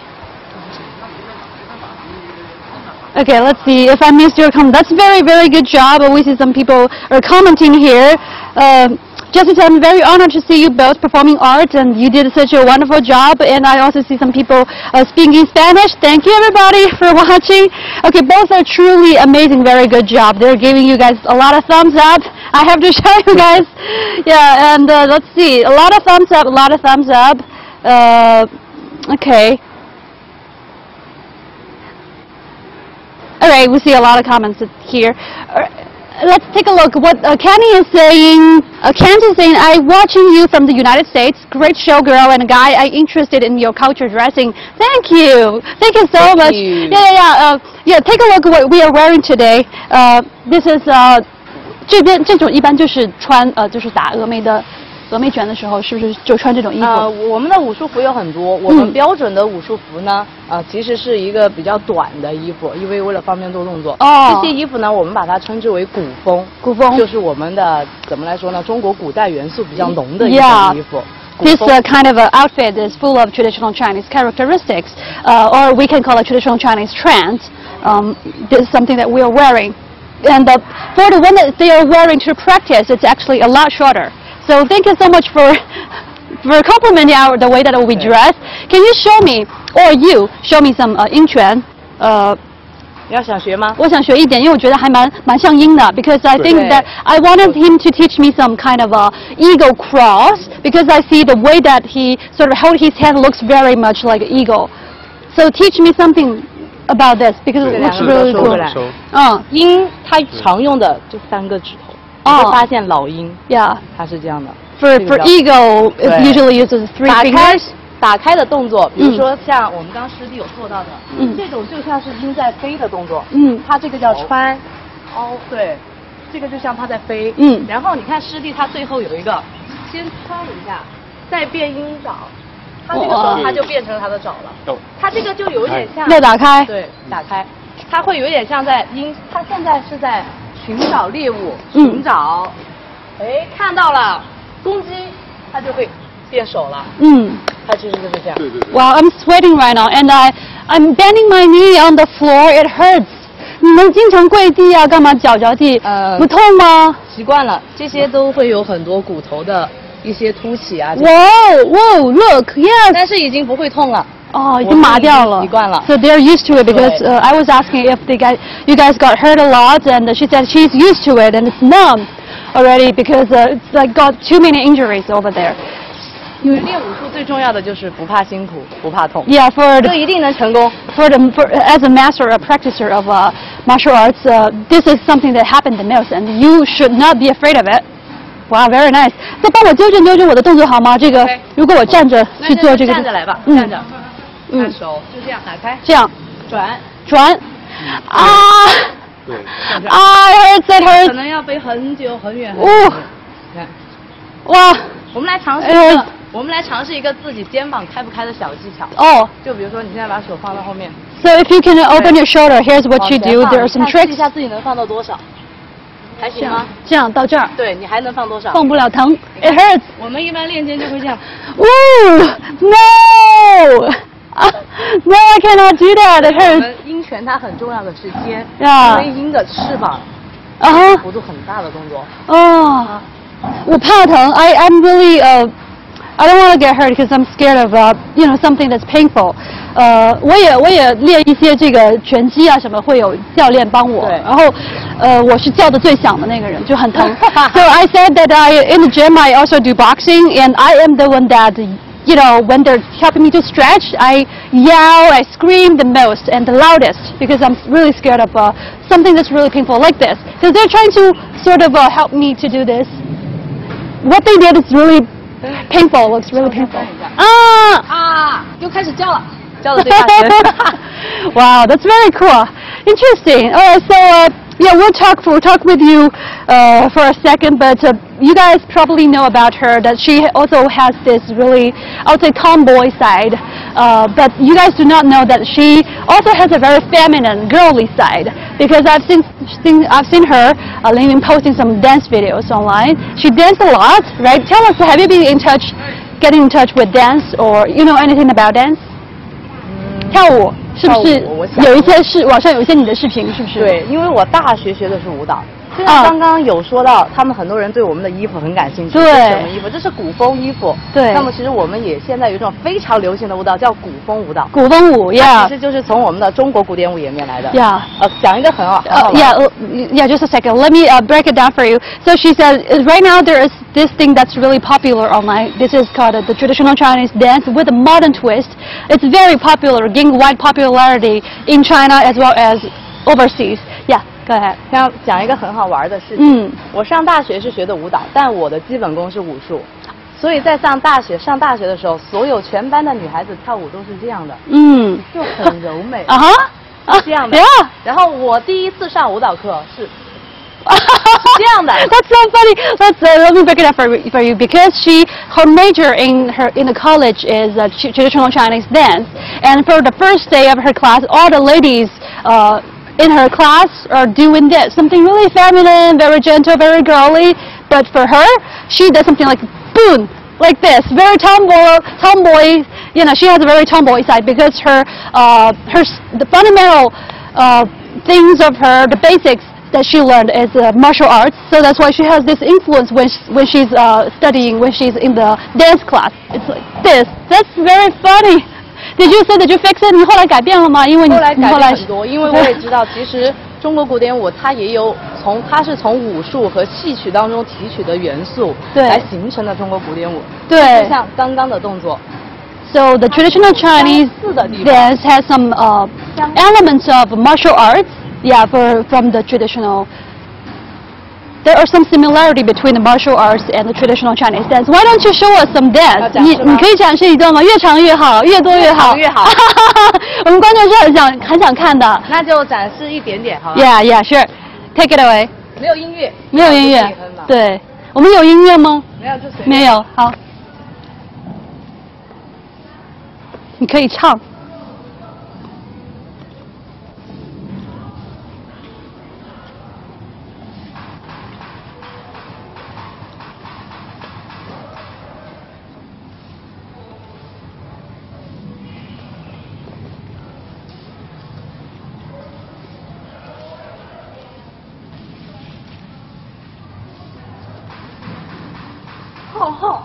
Okay, let's see if I missed your comment. That's very, very good job. We see some people are commenting here. Um, Jessica, I'm very honored to see you both performing art, and you did such a wonderful job. And I also see some people uh, speaking Spanish. Thank you, everybody, for watching. Okay, both are truly amazing. Very good job. They're giving you guys a lot of thumbs up. I have to show you guys. Yeah, and uh, let's see. A lot of thumbs up. A lot of thumbs up. Uh, okay. All right, we see a lot of comments here. Uh, let's take a look. What uh, Kenny is saying. Uh, Kent is saying, I'm watching you from the United States. Great show, girl and a guy. I'm interested in your culture dressing. Thank you. Thank you so Thank much. you. Yeah, yeah, yeah. Uh, yeah, take a look at what we are wearing today. Uh, this is uh, 这边这种一般就是穿呃就是打峨眉的。峨眉卷的时候，是不是就穿这种衣服？ 呃，我们的武术服有很多，我们标准的武术服呢，呃，其实是一个比较短的衣服，因为为了方便做动作。 哦。 这些衣服呢，我们把它称之为古风。 古风。 就是我们的怎么来说呢？中国古代元素比较浓的一种衣服。 This uh, kind of uh, outfit is full of traditional Chinese characteristics, uh, or we can call it traditional Chinese trend. Um, this is something that we are wearing, and uh, for the one that they are wearing to practice, it's actually a lot shorter. So thank you so much for for complimenting our the way that we dress. Can you show me, or you show me some 呃鹰拳？呃， 你要想学吗？ 我想学一点，因为我觉得还蛮蛮像鹰的。Because I think that I wanted him to teach me some kind of a eagle cross. Because I see the way that he sort of hold his hand looks very much like an eagle. So teach me something about this because it looks really cool. 嗯，鹰它常用的就三个指头。你会发现老鹰 ，Yeah， 它是这样的。 For for eagle, it usually uses three fingers. 打开的动作，比如说像我们刚师弟有做到的，嗯，这种就像是鹰在飞的动作，嗯，它这个叫穿，哦，对，这个就像它在飞，嗯，然后你看师弟他最后有一个，先穿一下，再变鹰爪，他这个时候他就变成他的爪了，他这个就有点像， 再打开， 对，打开，它会有点像在鹰，它现在是在。寻找猎物，寻找，哎、嗯，看到了，攻击，它就会变手了。嗯，它其实就是这样。对对对。 Wow, I'm sweating right now, and I I'm bending my knee on the floor. It hurts. 你们经常跪地啊，干嘛脚着地？呃，不痛吗？ 习惯了，这些都会有很多骨头的一些凸起啊。 Whoa, whoa, look, yes. 但是已经不会痛了。 哦，已经麻掉了。 习惯了。 So they're used to it because uh, I was asking if they got, you guys got hurt a lot, and she said she's used to it and it's numb already because uh, it's like got too many injuries over there. 因为练武术最重要的就是不怕辛苦，不怕痛。 Yeah, for 这一定能成功。 For the for, as a master, a practicer of uh, martial arts, uh, this is something that happened the most, and you should not be afraid of it. Wow, very nice. 再帮我纠正纠正我的动作好吗？这个，如果我站着去做这个， 站着来吧，站着。嗯，手就这样打开， 这样转转，啊，对，啊 ，hurts it hurts， 可能要飞很久很远很远。 看， 哇， 我们来尝试一个，我们来尝试一个自己肩膀开不开的小技巧。哦，就比如说你现在把手放到后面， So if you can open your shoulder, here's what you do. There are some 看 tricks. 试一下自己能放到多少，还这样行吗？ 这样到这儿， 对你还能放多少？ 放不了疼 ，it hurts. 我们一般练肩就会这样。 Ooh, no, no, I cannot do that. It 我 hurts. 们鹰拳它很重要的是肩， Yeah. 因为鹰的翅膀 Uh huh. 幅度很大的动作。 Oh, 我怕疼. I I'm really uh, I don't want to get hurt because I'm scared of uh, you know, something that's painful. 呃，我也我也练一些这个拳击啊什么，会有教练帮我。 对。 然后，呃，我是叫的最响的那个人，就很疼。So I said that I in the gym I also do boxing, and I am the one that, you know, when they're helping me to stretch, I yell, I scream the most and the loudest because I'm really scared of uh, something that's really painful like this. Because they're trying to sort of uh, help me to do this. What they did is really painful. Looks really painful. Ah! 啊，又开始叫了，叫的最大声。 Wow, that's very cool. Interesting. All right, so uh, yeah, we'll talk. We'll talk with you uh, for a second, but uh, you guys probably know about her that she also has this really, I would say, tomboy side. Uh, but you guys do not know that she also has a very feminine, girly side. Because I've seen, seen I've seen her, uh, Ling Yun, posting some dance videos online. She dances a lot, right? Tell us, have you been in touch, getting in touch with dance, or you know anything about dance? 跳舞是不是有一些是网上有一些你的视频是不是？ 对，因为我大学学的是舞蹈。虽然刚刚有说到，他们很多人对我们的衣服很感兴趣。 对。 这是什么衣服？这是古风衣服。 对。 那么其实我们也现在有一种非常流行的舞蹈叫古风舞蹈。 古风舞 ，yeah。 其实就是从我们的中国古典舞演变来的。 Yeah。 呃，讲一个很好。 Uh, yeah, uh, yeah. Just a second. Let me uh, break it down for you. So she said, right now there is this thing that's really popular online. This is called uh, the traditional Chinese dance with a modern twist. It's very popular, gaining wide popularity in China as well as overseas. Yeah. Go ahead. 想讲一个很好玩的事情。嗯，我上大学是学的舞蹈，但我的基本功是武术，所以在上大学上大学的时候，所有全班的女孩子跳舞都是这样的，嗯，就很柔美啊哈，是这样的。Yeah. 然后我第一次上舞蹈课是。这样的 That's so funny. Let's uh, let me break it up for, for you because she her major in her in the college is uh, traditional Chinese dance, and for the first day of her class, all the ladies uh, in her class are doing this, something really feminine, very gentle, very girly. But for her, she does something like boom, like this, very tomboy, tomboy. You know, she has a very tomboy side because her uh, her the fundamental uh, things of her, the basics that she learned is uh, martial arts, so that's why she has this influence when she, when she's uh, studying, when she's in the dance class. It's like this. That's very funny. Did you say that you fix it? 你后来改变了吗？因为你后来改变很多，因为我也知道，其实中国古典舞它也有从它是从武术和戏曲当中提取的元素来形成的中国古典舞。对，就像刚刚的动作。 So the traditional Chinese dance has some uh, elements of martial arts. Yeah, for from the traditional. There are some similarity between the martial arts and the traditional Chinese dance. Why don't you show us some dance? 你你可以展示一段吗？越长越好，越多越好。 越好。 我们观众是很想很想看的。 那就展示一点点，好吧 ？Yeah, yeah, sure. Take it away. 没有音乐。 没有音乐。对，我们有音乐吗？ 没有，就随便。 没有，好。你可以唱。 好好，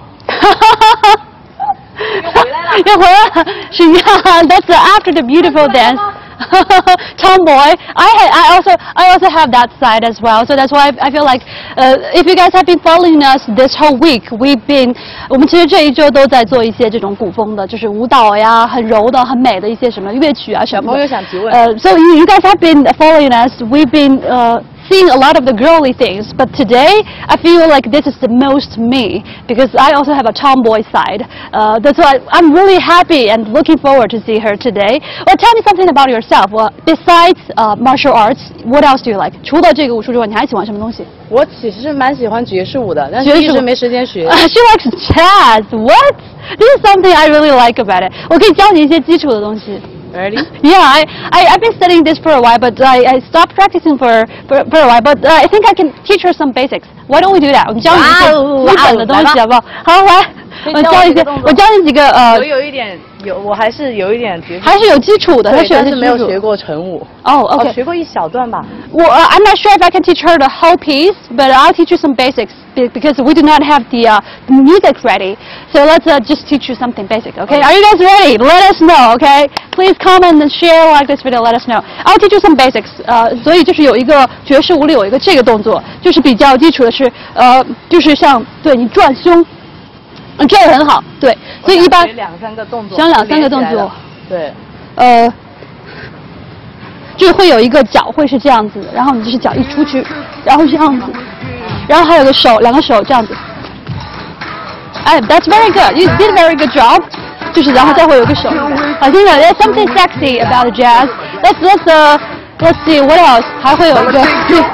又回来了，又回来了。是呀 ，That's after the beautiful dance. Tomboy. I had, I also I also have that side as well. So that's why I, I feel like uh, if you guys have been following us this whole week, we've been 我们其实这一周都在做一些这种古风的，就是舞蹈呀，很柔的、很美的一些什么乐曲啊什么的。 朋友想提问。 呃 ，So you, you guys have been following us. We've been uh, seeing a lot of the girly things, but today I feel like this is the most me because I also have a tomboy side. Uh, that's why I'm really happy and looking forward to see her today. Well, tell me something about yourself. Well, besides uh, martial arts, what else do you like? 除了这个武术之外，你还喜欢什么东西？ 我其实是蛮喜欢爵士舞的，但是一直没时间学。 She likes jazz. What? This is something I really like about it. 我可以教你一些基础的东西。 Ready? Yeah, I, I I've been studying this for a while, but I, I stopped practicing for, for for a while. But uh, I think I can teach her some basics. Why don't we do that? 我们教你一些基本的东西，好不好？好，来，我教一些，我教你几个呃。 我有一点有，我还是有一点觉。 还是有基础的， 对，但是没有学过晨舞。 哦 ，OK， 学过一小段吧。 我 I'm not sure if I can teach her the whole piece, but I'll teach you some basics because we do not have the uh, music ready. So let's uh, just teach you something basic, okay? Are you guys ready? Let us know, okay? Please comment and share like this video. Let us know. I'll teach you some basics. 呃，所以就是有一个爵士舞里有一个这个动作，就是比较基础的是，呃，就是像对你转胸，嗯，这个很好，对。所以一般两三个动作， 像两三个动作， 对， 呃。就会有一个脚会是这样子的，然后你就是脚一出去，然后这样子，然后还有个手，两个手这样子。哎 ，That's very good. You did a very good job. 就是然后再会有个手。好听的 ，There's something sexy about the jazz. Let's let's uh let's see what else. 还会有一个。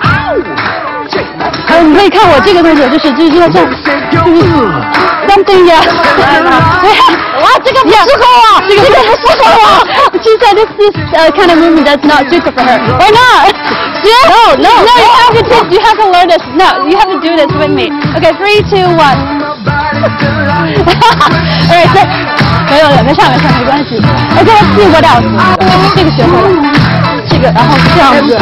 还有你可以看我这个动作，就是就是要这样，就是 something yeah. 哇，这个不适合我，这个这个不适合我。She said this this uh, kind of movement that's not suitable for her. Why not? Yeah? No, no, no. You have to teach. You have to learn this. No, you have to do this with me. Okay, three, two, one. Alright, so 没有了，没事没事，没关系。Okay, let's see what else. 这个学会了，这个然后这样子。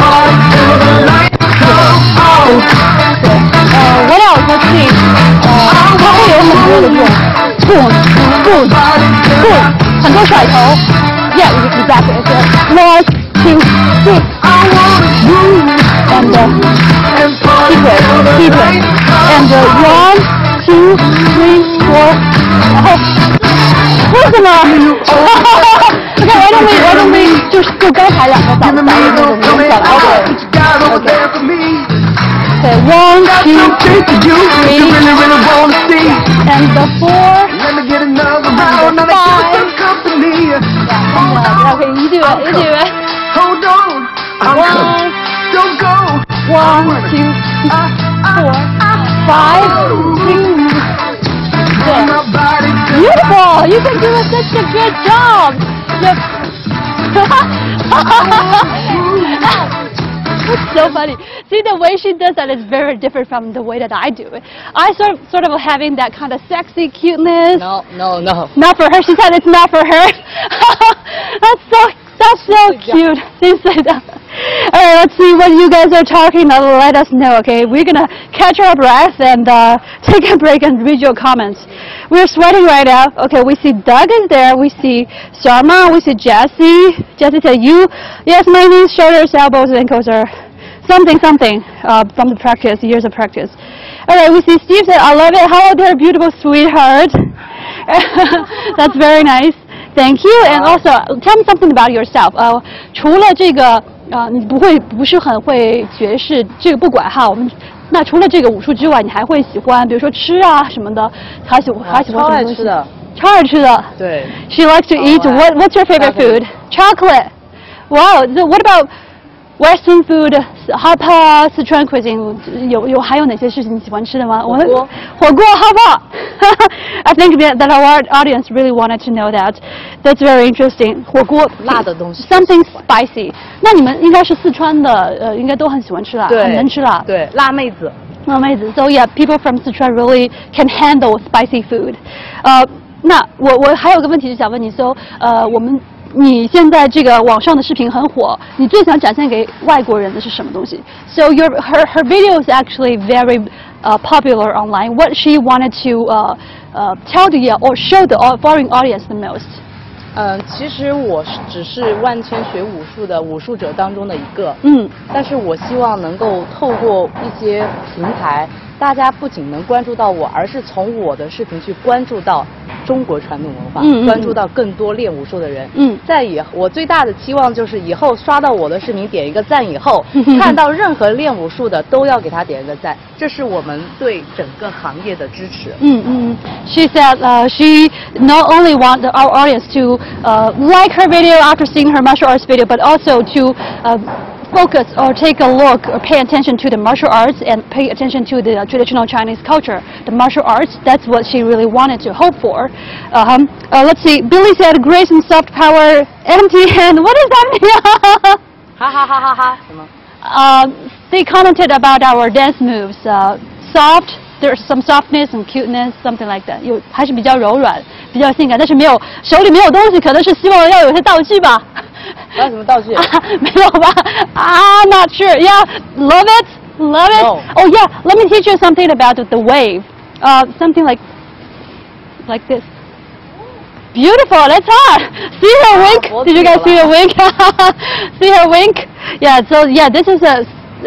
对，呃 ，what else? Let's see. 呃，它会有很多的这种 boom, boom, boom， 很多甩头。Yeah, exactly. Okay. One, two, three. And uh, keep it, keep it. And uh, one, two, three, four. 然后为什么 ？OK, why don't we, why don't we 就是就刚才两个扫扫的那种连扫的 OK. Okay, one, two, three, and the four, and the five. Yeah, okay, you do it, you do it. Hold on, One, don't go. one, two, four, five, six. Beautiful! You can do such a good job. It's so funny. See, the way she does that is very different from the way that I do it. I sort of, sort of having that kind of sexy cuteness. No, no, no. Not for her. She said it's not for her. That's so, that's so cute. She said that. All right, let's see what you guys are talking about. Let us know, okay? We're gonna catch our breath and uh, take a break and read your comments. We're sweating right now. Okay, we see Doug is there. We see Sharma. We see Jessie. Jessie said, "You, yes, my knees, shoulders, elbows, ankles are something, something uh, from the practice, years of practice." All right, we see Steve said, "I love it. Hello there, beautiful sweetheart." That's very nice. Thank you. And also, tell me something about yourself. 呃，除了这个。啊、呃，你不会不是很会爵士，这个不管哈。我们那除了这个武术之外，你还会喜欢，比如说吃啊什么的，还喜欢、啊、还喜欢什么东西？超爱吃的，超爱吃的。 对。 She likes to eat. What What's your favorite food? Chocolate. Wow. So what about Western food? Hot pot, Sichuan cuisine. 有有还有哪些事情你喜欢吃的吗？ 火锅。 火锅，好不好？I think that, that our audience really wanted to know that. That's very interesting. 火锅， 辣的东西。 Something spicy. 那你们应该是四川的，呃，应该都很喜欢吃辣，很能吃辣。 对，辣妹子。 辣妹子。So yeah, people from Sichuan really can handle spicy food. 呃，那我我还有个问题是想问你 ，So 呃，我们你现在这个网上的视频很火，你最想展现给外国人的是什么东西 ？So your her her video is actually very uh, popular online. What she wanted to uh, uh, tell the or show the foreign audience the most? 嗯，其实我是只是万千学武术的武术者当中的一个， 嗯， 但是我希望能够透过一些平台，大家不仅能关注到我，而是从我的视频去关注到中国传统文化， 嗯嗯、 关注到更多练武术的人。 嗯， 在以我最大的期望就是以后刷到我的视频点一个赞以后，看到任何练武术的都要给他点一个赞，这是我们对整个行业的支持。 嗯嗯 She said uh, she not only want the, our audience to uh, like her video after seeing her martial arts video, but also to uh, focus or take a look or pay attention to the martial arts and pay attention to the uh, traditional Chinese culture, the martial arts, that's what she really wanted to hope for. Uh-huh. Uh, let's see, Billy said grace and soft power, empty hand. What does that mean? Ha ha ha ha ha.什么？ Uh, they commented about our dance moves. Uh, soft, there's some softness and cuteness, something like that. 有还是比较柔软，比较性感，但是没有手里没有东西，可能是希望要有些道具吧。 要什么道具？ 没有吧？Ah, not sure. Yeah, love it, love it. No. Oh yeah, let me teach you something about the wave. Uh, something like like this. Beautiful, that's hot. See her wink? Did you guys see her wink? See her wink? Yeah, so yeah, this is a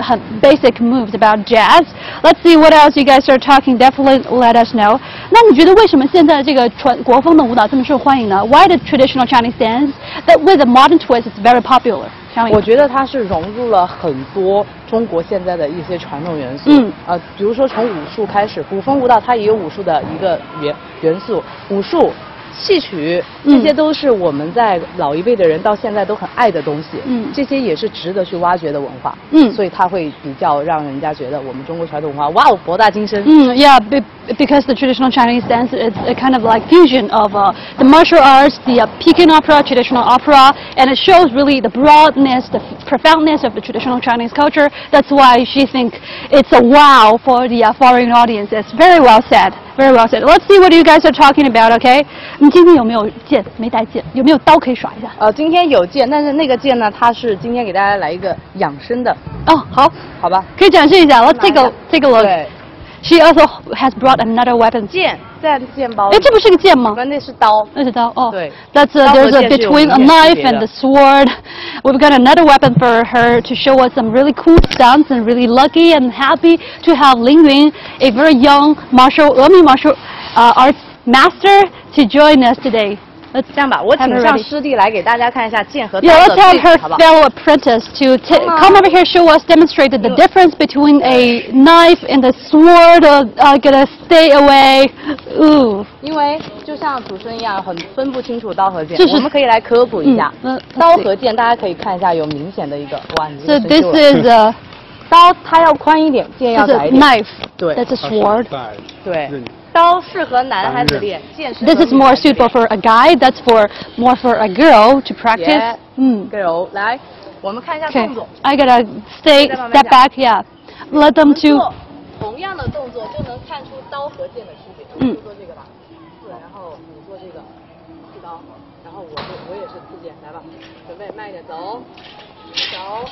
basic moves about jazz. Let's see what else you guys are talking. Definitely let us know. 那你觉得为什么现在这个传国风的舞蹈这么受欢迎呢 ？Why the traditional Chinese dance that with a modern twist is very popular? 我觉得它是融入了很多中国现在的一些传统元素。嗯。呃，比如说从武术开始，古风舞蹈它也有武术的一个元元素，武术。 戏曲这些都是我们在老一辈的人到现在都很爱的东西，嗯，这些也是值得去挖掘的文化，嗯，所以它会比较让人家觉得我们中国传统文化哇哦博大精深。 嗯 ，Yeah, because the traditional Chinese dance is a kind of like fusion of uh, the martial arts, the uh, Peking opera, traditional opera, and it shows really the broadness, the profoundness of the traditional Chinese culture. That's why she thinks it's a wow for the uh, foreign audiences. Very well said. Very well said. Let's see what you guys are talking about, okay? 你今天有没有剑？没带剑，有没有刀可以耍一下？ 呃，今天有剑，但是那个剑呢，它是今天给大家来一个养生的。 哦，好， 好吧， 可以展示一下。Let's take a take a look. 对 She also has brought another weapon. 剑在剑包里。 哎，这不是个剑吗？ 那是刀。 那是刀哦。 对。 That's a, there's a between a knife and the sword. We've got another weapon for her to show us some really cool stunts, and really lucky and happy to have Ling Yun, a very young martial, Emei martial uh, arts master, to join us today. Let's 这样吧，我请上师弟来给大家看一下剑和刀 Yeah, 的 let's 对 have her 比，好不好？ fellow apprentice to t come over here, show us, demonstrate the difference between a knife and the sword. Uh, uh, gonna stay away. Ooh. 因为就像主持人一样，很分不清楚刀和剑， 这是我们可以来科普一下。 嗯刀和剑大家可以看一下，有明显的一个哇，你 So 这个 this 生锈了 is a 刀它要宽一点，剑要 this is 窄 a 一点。 knife. 对 That's a sword. 对，刀适合男孩子练，剑适合 This is more suitable for a guy. That's for more for a girl to practice. Yeah. 嗯。 girl 来，我们看一下 Okay. 动作。 I gotta stay 再慢慢 step 讲 back. Yeah. Let them to. 做同样的动作就能看出刀和剑的区别。 嗯就做这个吧，刺，然后你做这个刺刀，然后我就我也是刺剑，来吧，准备慢一点走，走。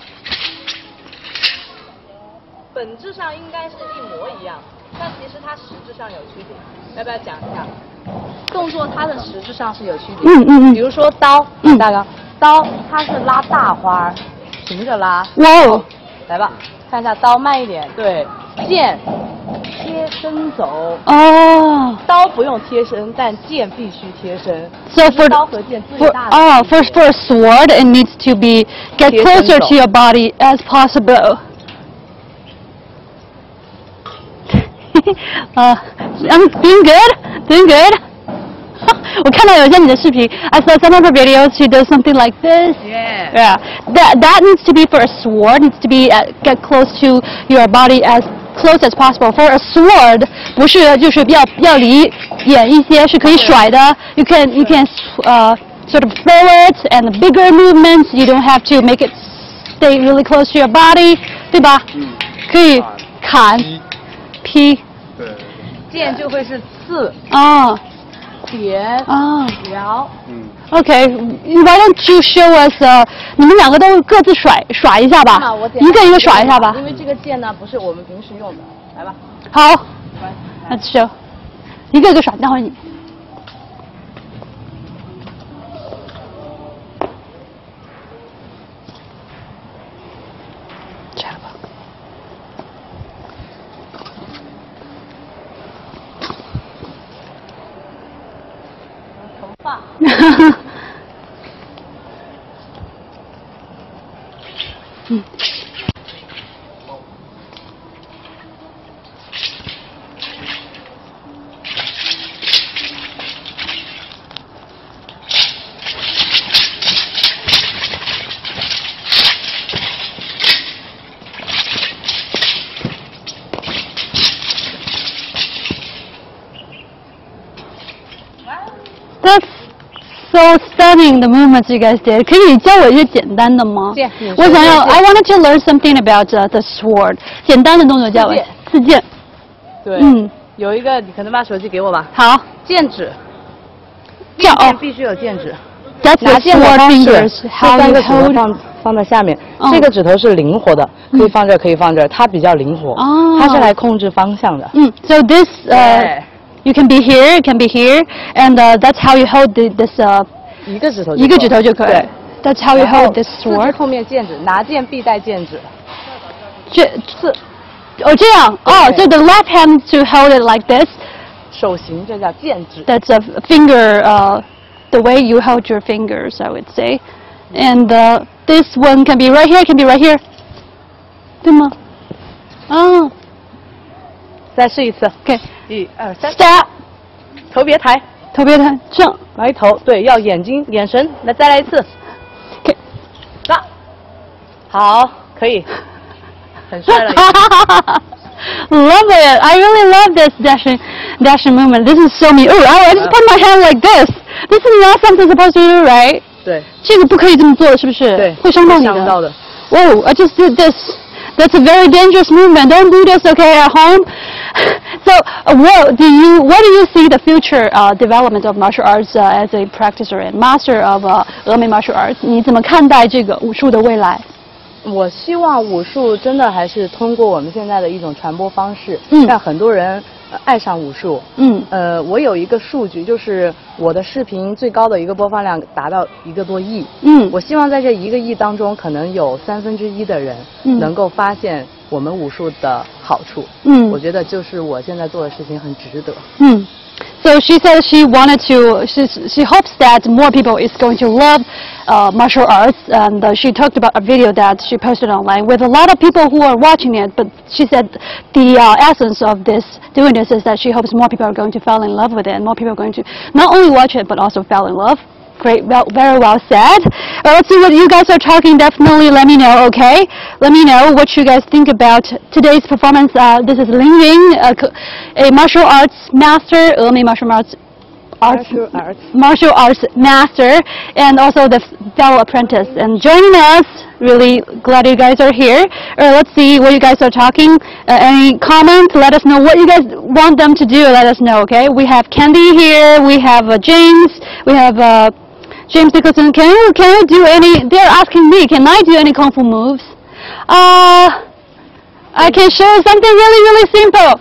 本质上应该是一模一样，但其实它实质上有区别。要不要讲一下？动作它的实质上是有区别。 嗯嗯嗯比如说刀， 嗯大纲，刀它是拉大花，平着拉。 哇哦。 来吧，看一下刀慢一点，对，剑贴身走。 哦。 刀不用贴身，但剑必须贴身。 So for 刀和剑最 for 大的 oh for for a sword, it needs to be get 贴身 closer 走 to your body as possible. uh, I'm doing good, doing good. 我看到有些你的视频 I saw some of her videos. She does something like this. Yeah. Yeah. That that needs to be for a sword. Needs to be at, get close to your body as close as possible. For a sword, 不是就是要要离远一些，是可以甩的。You can you can uh sort of throw it and bigger movements. You don't have to make it stay really close to your body, 对吧？ 嗯。 可以砍、劈。 对。 剑就会是刺、 啊点、 啊。 撩。 嗯。 Okay, why don't you show us? 呃，你们两个都各自甩耍一下吧，一个一个耍一下吧。 因为这个剑呢不是我们平时用的，来吧。 好 ，Let's show， 一个一个耍，待会儿你。这样吧。 头发。 嗯。 so stunning the movements you guys did. 可以教我一些简单的吗？ 剑我想要 I wanted to learn something about、uh, the sword. 简单的动作教我。刺剑。 对。 嗯。 有一个，你可能把手机给我吧。 好。 剑指。 剑哦。 必须有剑指。 That's the sword fingers. How you hold? 放放在下面，这个指头是灵活的，可以放这儿，可以放这儿，它比较灵活。哦。它是来控制方向的。 嗯。So this uh. You can be here, you can be here, and uh, that's how you hold the, this. Uh, 一个指头， 一个指头就可以。对。That's how you hold this sword. 后面剑指，拿剑必带剑指。 这是，哦这样，哦 ，so the left hand to hold it like this. 手型这叫剑指。 That's a finger, uh, the way you hold your fingers, I would say. And uh, this one can be right here, can be right here. 对吗？哦。 再试一次。 OK。 一二三 ，stop， 头别抬， 头别抬，这样， 埋头，对，要眼睛眼神，来再来一次 ，OK， stop， 好，可以，很帅了。 Love it! I really love this dashing, dashing movement. This is so me. Oh, I just put my hand like this. This is not something supposed to do, right? 对， 这个不可以这么做，是不是？ 对， 会伤到你的。 伤到的。 Oh, I just did this. That's a very dangerous movement. Don't do this, okay, at home. So, uh, what do you what do you see the future uh, development of martial arts uh, as a practicer and master of uh, Emei martial arts? 你怎么看待这个武术的未来？ 我希望武术真的还是通过我们现在的一种传播方式， 嗯、 让很多人、呃、爱上武术。 嗯， 呃，我有一个数据，就是我的视频最高的一个播放量达到一个多亿。 嗯， 我希望在这一个亿当中，可能有三分之一的人能够发现我们武术的好处。嗯，我觉得就是我现在做的事情很值得。 嗯。So she said she wanted to, she, she hopes that more people is going to love uh, martial arts, and uh, she talked about a video that she posted online with a lot of people who are watching it, but she said the uh, essence of this, doing this, is that she hopes more people are going to fall in love with it, and more people are going to not only watch it, but also fall in love. Great, well, very well said. Uh, let's see what you guys are talking. Definitely let me know, okay? Let me know what you guys think about today's performance. Uh, this is Ling Yun, a, a martial arts master, Emei martial arts, arts, martial arts, martial arts master, and also the fellow apprentice. And joining us, really glad you guys are here. Uh, let's see what you guys are talking. Uh, any comments? Let us know what you guys want them to do. Let us know, okay? We have Candy here. We have uh, James. We have uh, James Nicholson. Can you can you do any? They're asking me. Can I do any kung fu moves? Uh, I can show something really really simple.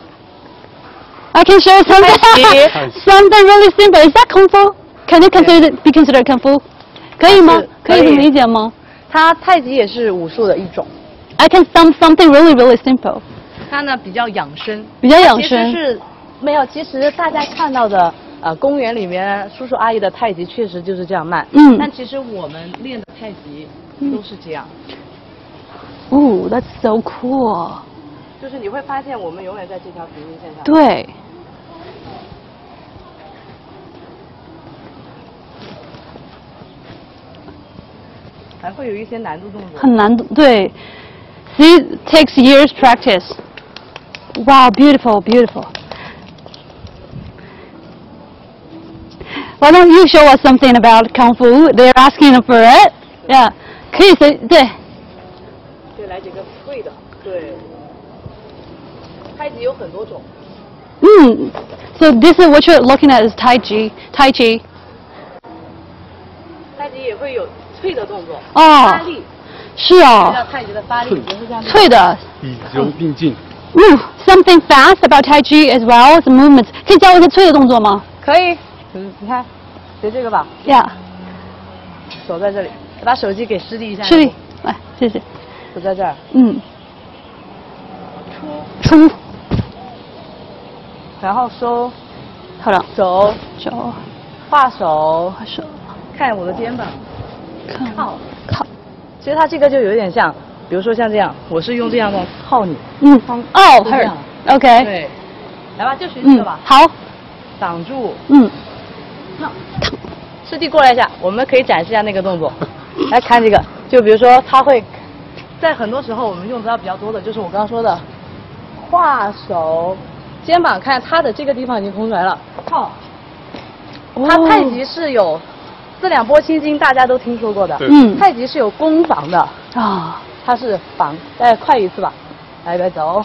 I can show something something really simple. Is that kung fu? Can it consider be considered kung fu? 可以吗？可以这么理解吗？ 它太极也是武术的一种。 I can some something really really simple. 它呢比较养生。 比较养生。 其实是没有，其实大家看到的。呃，公园里面叔叔阿姨的太极确实就是这样慢，嗯，但其实我们练的太极都是这样。 Ooh, that's so cool. 就是你会发现，我们永远在这条平行线上。 对。 还会有一些难度动作。 很难度，对。See, takes years practice. Wow, beautiful, beautiful. Why don't you show us something about Kung Fu? They're asking for it. Yeah. 可以随对。 对，来几个会的，对。太极有很多种。 嗯 ，So this is what you're looking at is Tai Chi, Tai Chi. 太极也会有脆的动作。 哦。 发力。 是哦。 叫太极的发力，也是这样。 脆的。 以柔并进。 嗯 ，Something fast about Tai Chi as well as movements. 可以教我一些脆的动作吗？ 可以。嗯，你看，学这个吧。 Yeah。 手在这里，把手机给师弟一下。 师弟，来，谢谢。 手在这儿。 嗯。 出。 出。 然后收。 好了。 手。 手。 画手。 画手。看我的肩膀。 靠。靠。 其实它这个就有点像，比如说像这样，我是用这样的靠你。 嗯。哦，这样。OK。 对。来吧，就学这个吧。 好。 挡住。 嗯。 师弟过来一下，我们可以展示一下那个动作。来看这个，就比如说他会，在很多时候我们用到比较多的，就是我刚刚说的，画手，肩膀看他的这个地方已经空出来了，靠。他太极是有四两拨千斤大家都听说过的。 嗯太极是有攻防的啊， 它是防。再快一次吧，来，别走。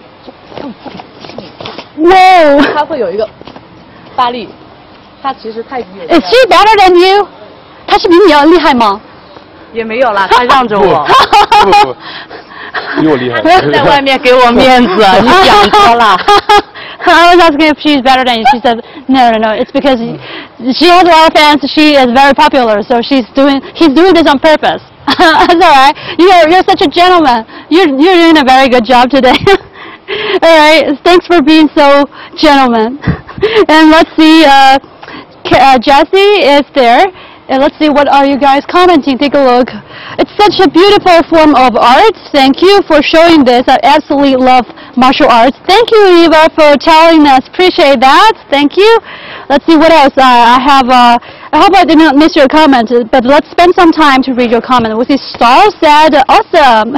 哇！ 它会有一个发力，它其实太极有。 Is she better than you？ 她是比你要厉害吗？ 也没有啦，他让着我。 不不不，比我厉害。 在外面给我面子，你想多了。 I was asking if she's better than you. She said, no, no, no. It's because she has a lot of fans. She is very popular, so she's doing. He's doing this on purpose. That's all right. You're you're such a gentleman. You're you're doing a very good job today. All right. Thanks for being so gentleman. And let's see. Uh, uh, Jessie is there. And let's see, what are you guys commenting? Take a look. It's such a beautiful form of art. Thank you for showing this. I absolutely love martial arts. Thank you, Eva, for telling us. Appreciate that. Thank you. Let's see what else. Uh, I have. Uh, I hope I did not miss your comment, but let's spend some time to read your comment. We see Star said, awesome.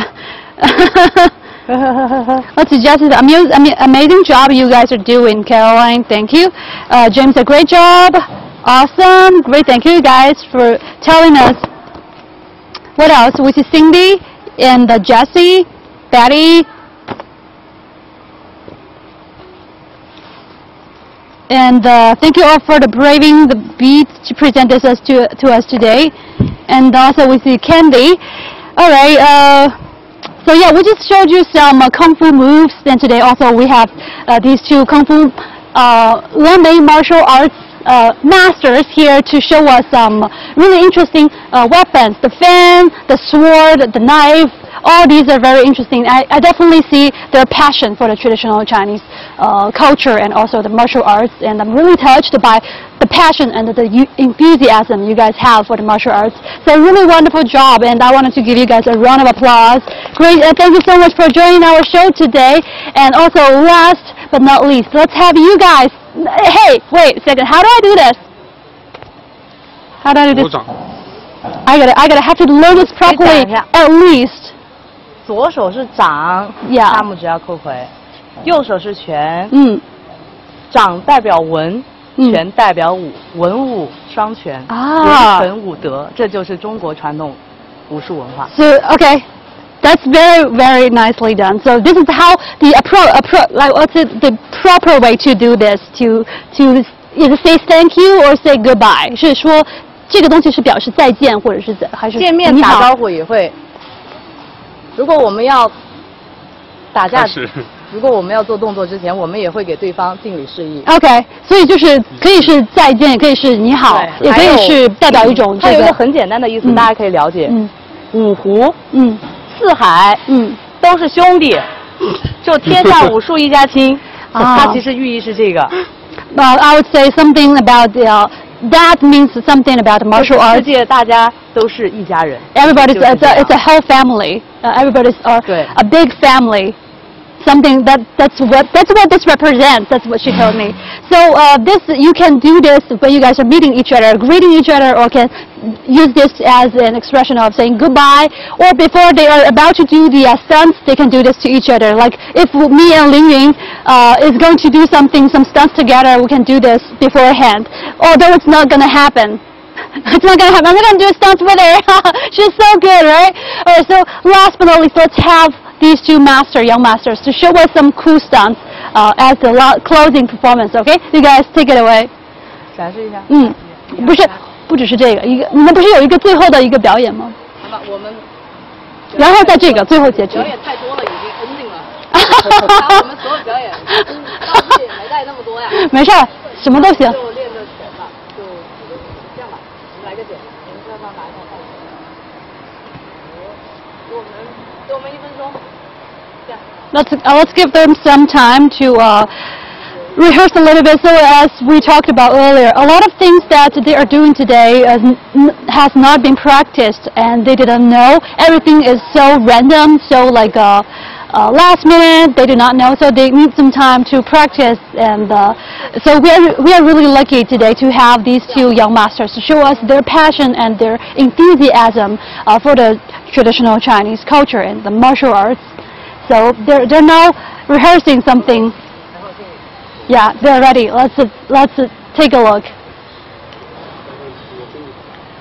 Let's see, Jesse, amaz amazing job you guys are doing. Caroline, thank you. Uh, James, a great job. Awesome. Great. Thank you guys for telling us. What else? We see Cindy and uh, Jessie, Betty. And uh, thank you all for the braving the beat to present this us to, to us today. And also we see Candy. All right. Uh, so yeah, we just showed you some uh, Kung Fu moves. And today also we have uh, these two Kung Fu uh, Emei martial arts Uh, masters here to show us some really interesting uh, weapons. The fan, the sword, the knife, all these are very interesting. I, I definitely see their passion for the traditional Chinese uh, culture and also the martial arts, and I'm really touched by the passion and the enthusiasm you guys have for the martial arts. So a really wonderful job, and I wanted to give you guys a round of applause. Great, uh, thank you so much for joining our show today. And also last but not least, let's have you guys. Hey, wait a second. How do I do this? How do I do this? I gotta, I gotta have to learn this properly at least. 左手是掌， Yeah. 大拇指要扣回；右手是拳， 嗯， 掌代表文， 嗯拳代表武，文武双全， 啊文拳武德，这就是中国传统武术文化。 So okay. That's very, very nicely done. So this is how the appro, appro, like what's it, the proper way to do this? To to either say thank you or say goodbye. 是说这个东西是表示再见，或者是怎还是见面打招呼也会。如果我们要打架，如果我们要做动作之前，我们也会给对方敬礼示意。 OK， 所以就是可以是再见，也可以是你好，也可以是代表一种这个。 它有一个很简单的意思， 嗯、 大家可以了解。 嗯， 五湖。 嗯。 四海， 嗯， 都是兄弟，就天下武术一家亲。 啊， 它其实寓意是这个。 Well, I would say something about the, uh, that means something about martial arts. 世界大家都是一家人。 Everybody's it's a, it's a whole family. Uh, everybody's are a big family. Something that that's what that's what this represents. That's what she told me. So uh, this you can do this when you guys are meeting each other, greeting each other, or can use this as an expression of saying goodbye. Or before they are about to do the uh, stunts, they can do this to each other. Like if me and Ling Yun uh, is going to do something, some stunts together, we can do this beforehand. Although it's not gonna happen. It's not gonna happen. I'm not gonna do stunts with her. She's so good, right? Alright. So last but not least, let's have these two master, young masters, to show us some cool stunts uh, as the closing performance. Okay, you guys take it away. 展示一下。 嗯，不是，不只是这个，一个你们不是有一个最后的一个表演吗？ 好吧，我们。 然后在这个最后结局。 表演太多了，已经 ending 了。然后我们所有表演，道具也没带那么多呀。 没事儿，什么都行。 就练着拳吧，就这样吧，我们来个剪，我们这方拿一下道具。给我们，给我们一分钟。 Let's uh, let's give them some time to uh, rehearse a little bit. So as we talked about earlier, a lot of things that they are doing today uh, n has not been practiced, and they didn't know. Everything is so random, so like uh, uh, last minute. They do not know, so they need some time to practice. And uh, so we are we are really lucky today to have these two young masters to show us their passion and their enthusiasm uh, for the traditional Chinese culture and the martial arts. So they're they're now rehearsing something. Yeah, they're ready. Let's uh, let's uh, take a look.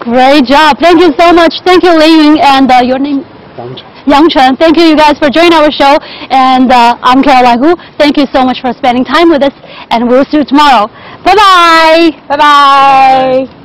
Great job. Thank you so much. Thank you, Ling Yun, and uh, your name? Yang Chen. Thank you, you guys, for joining our show. And uh, I'm Caroline Hu. Thank you so much for spending time with us, and we'll see you tomorrow. Bye-bye. Bye-bye.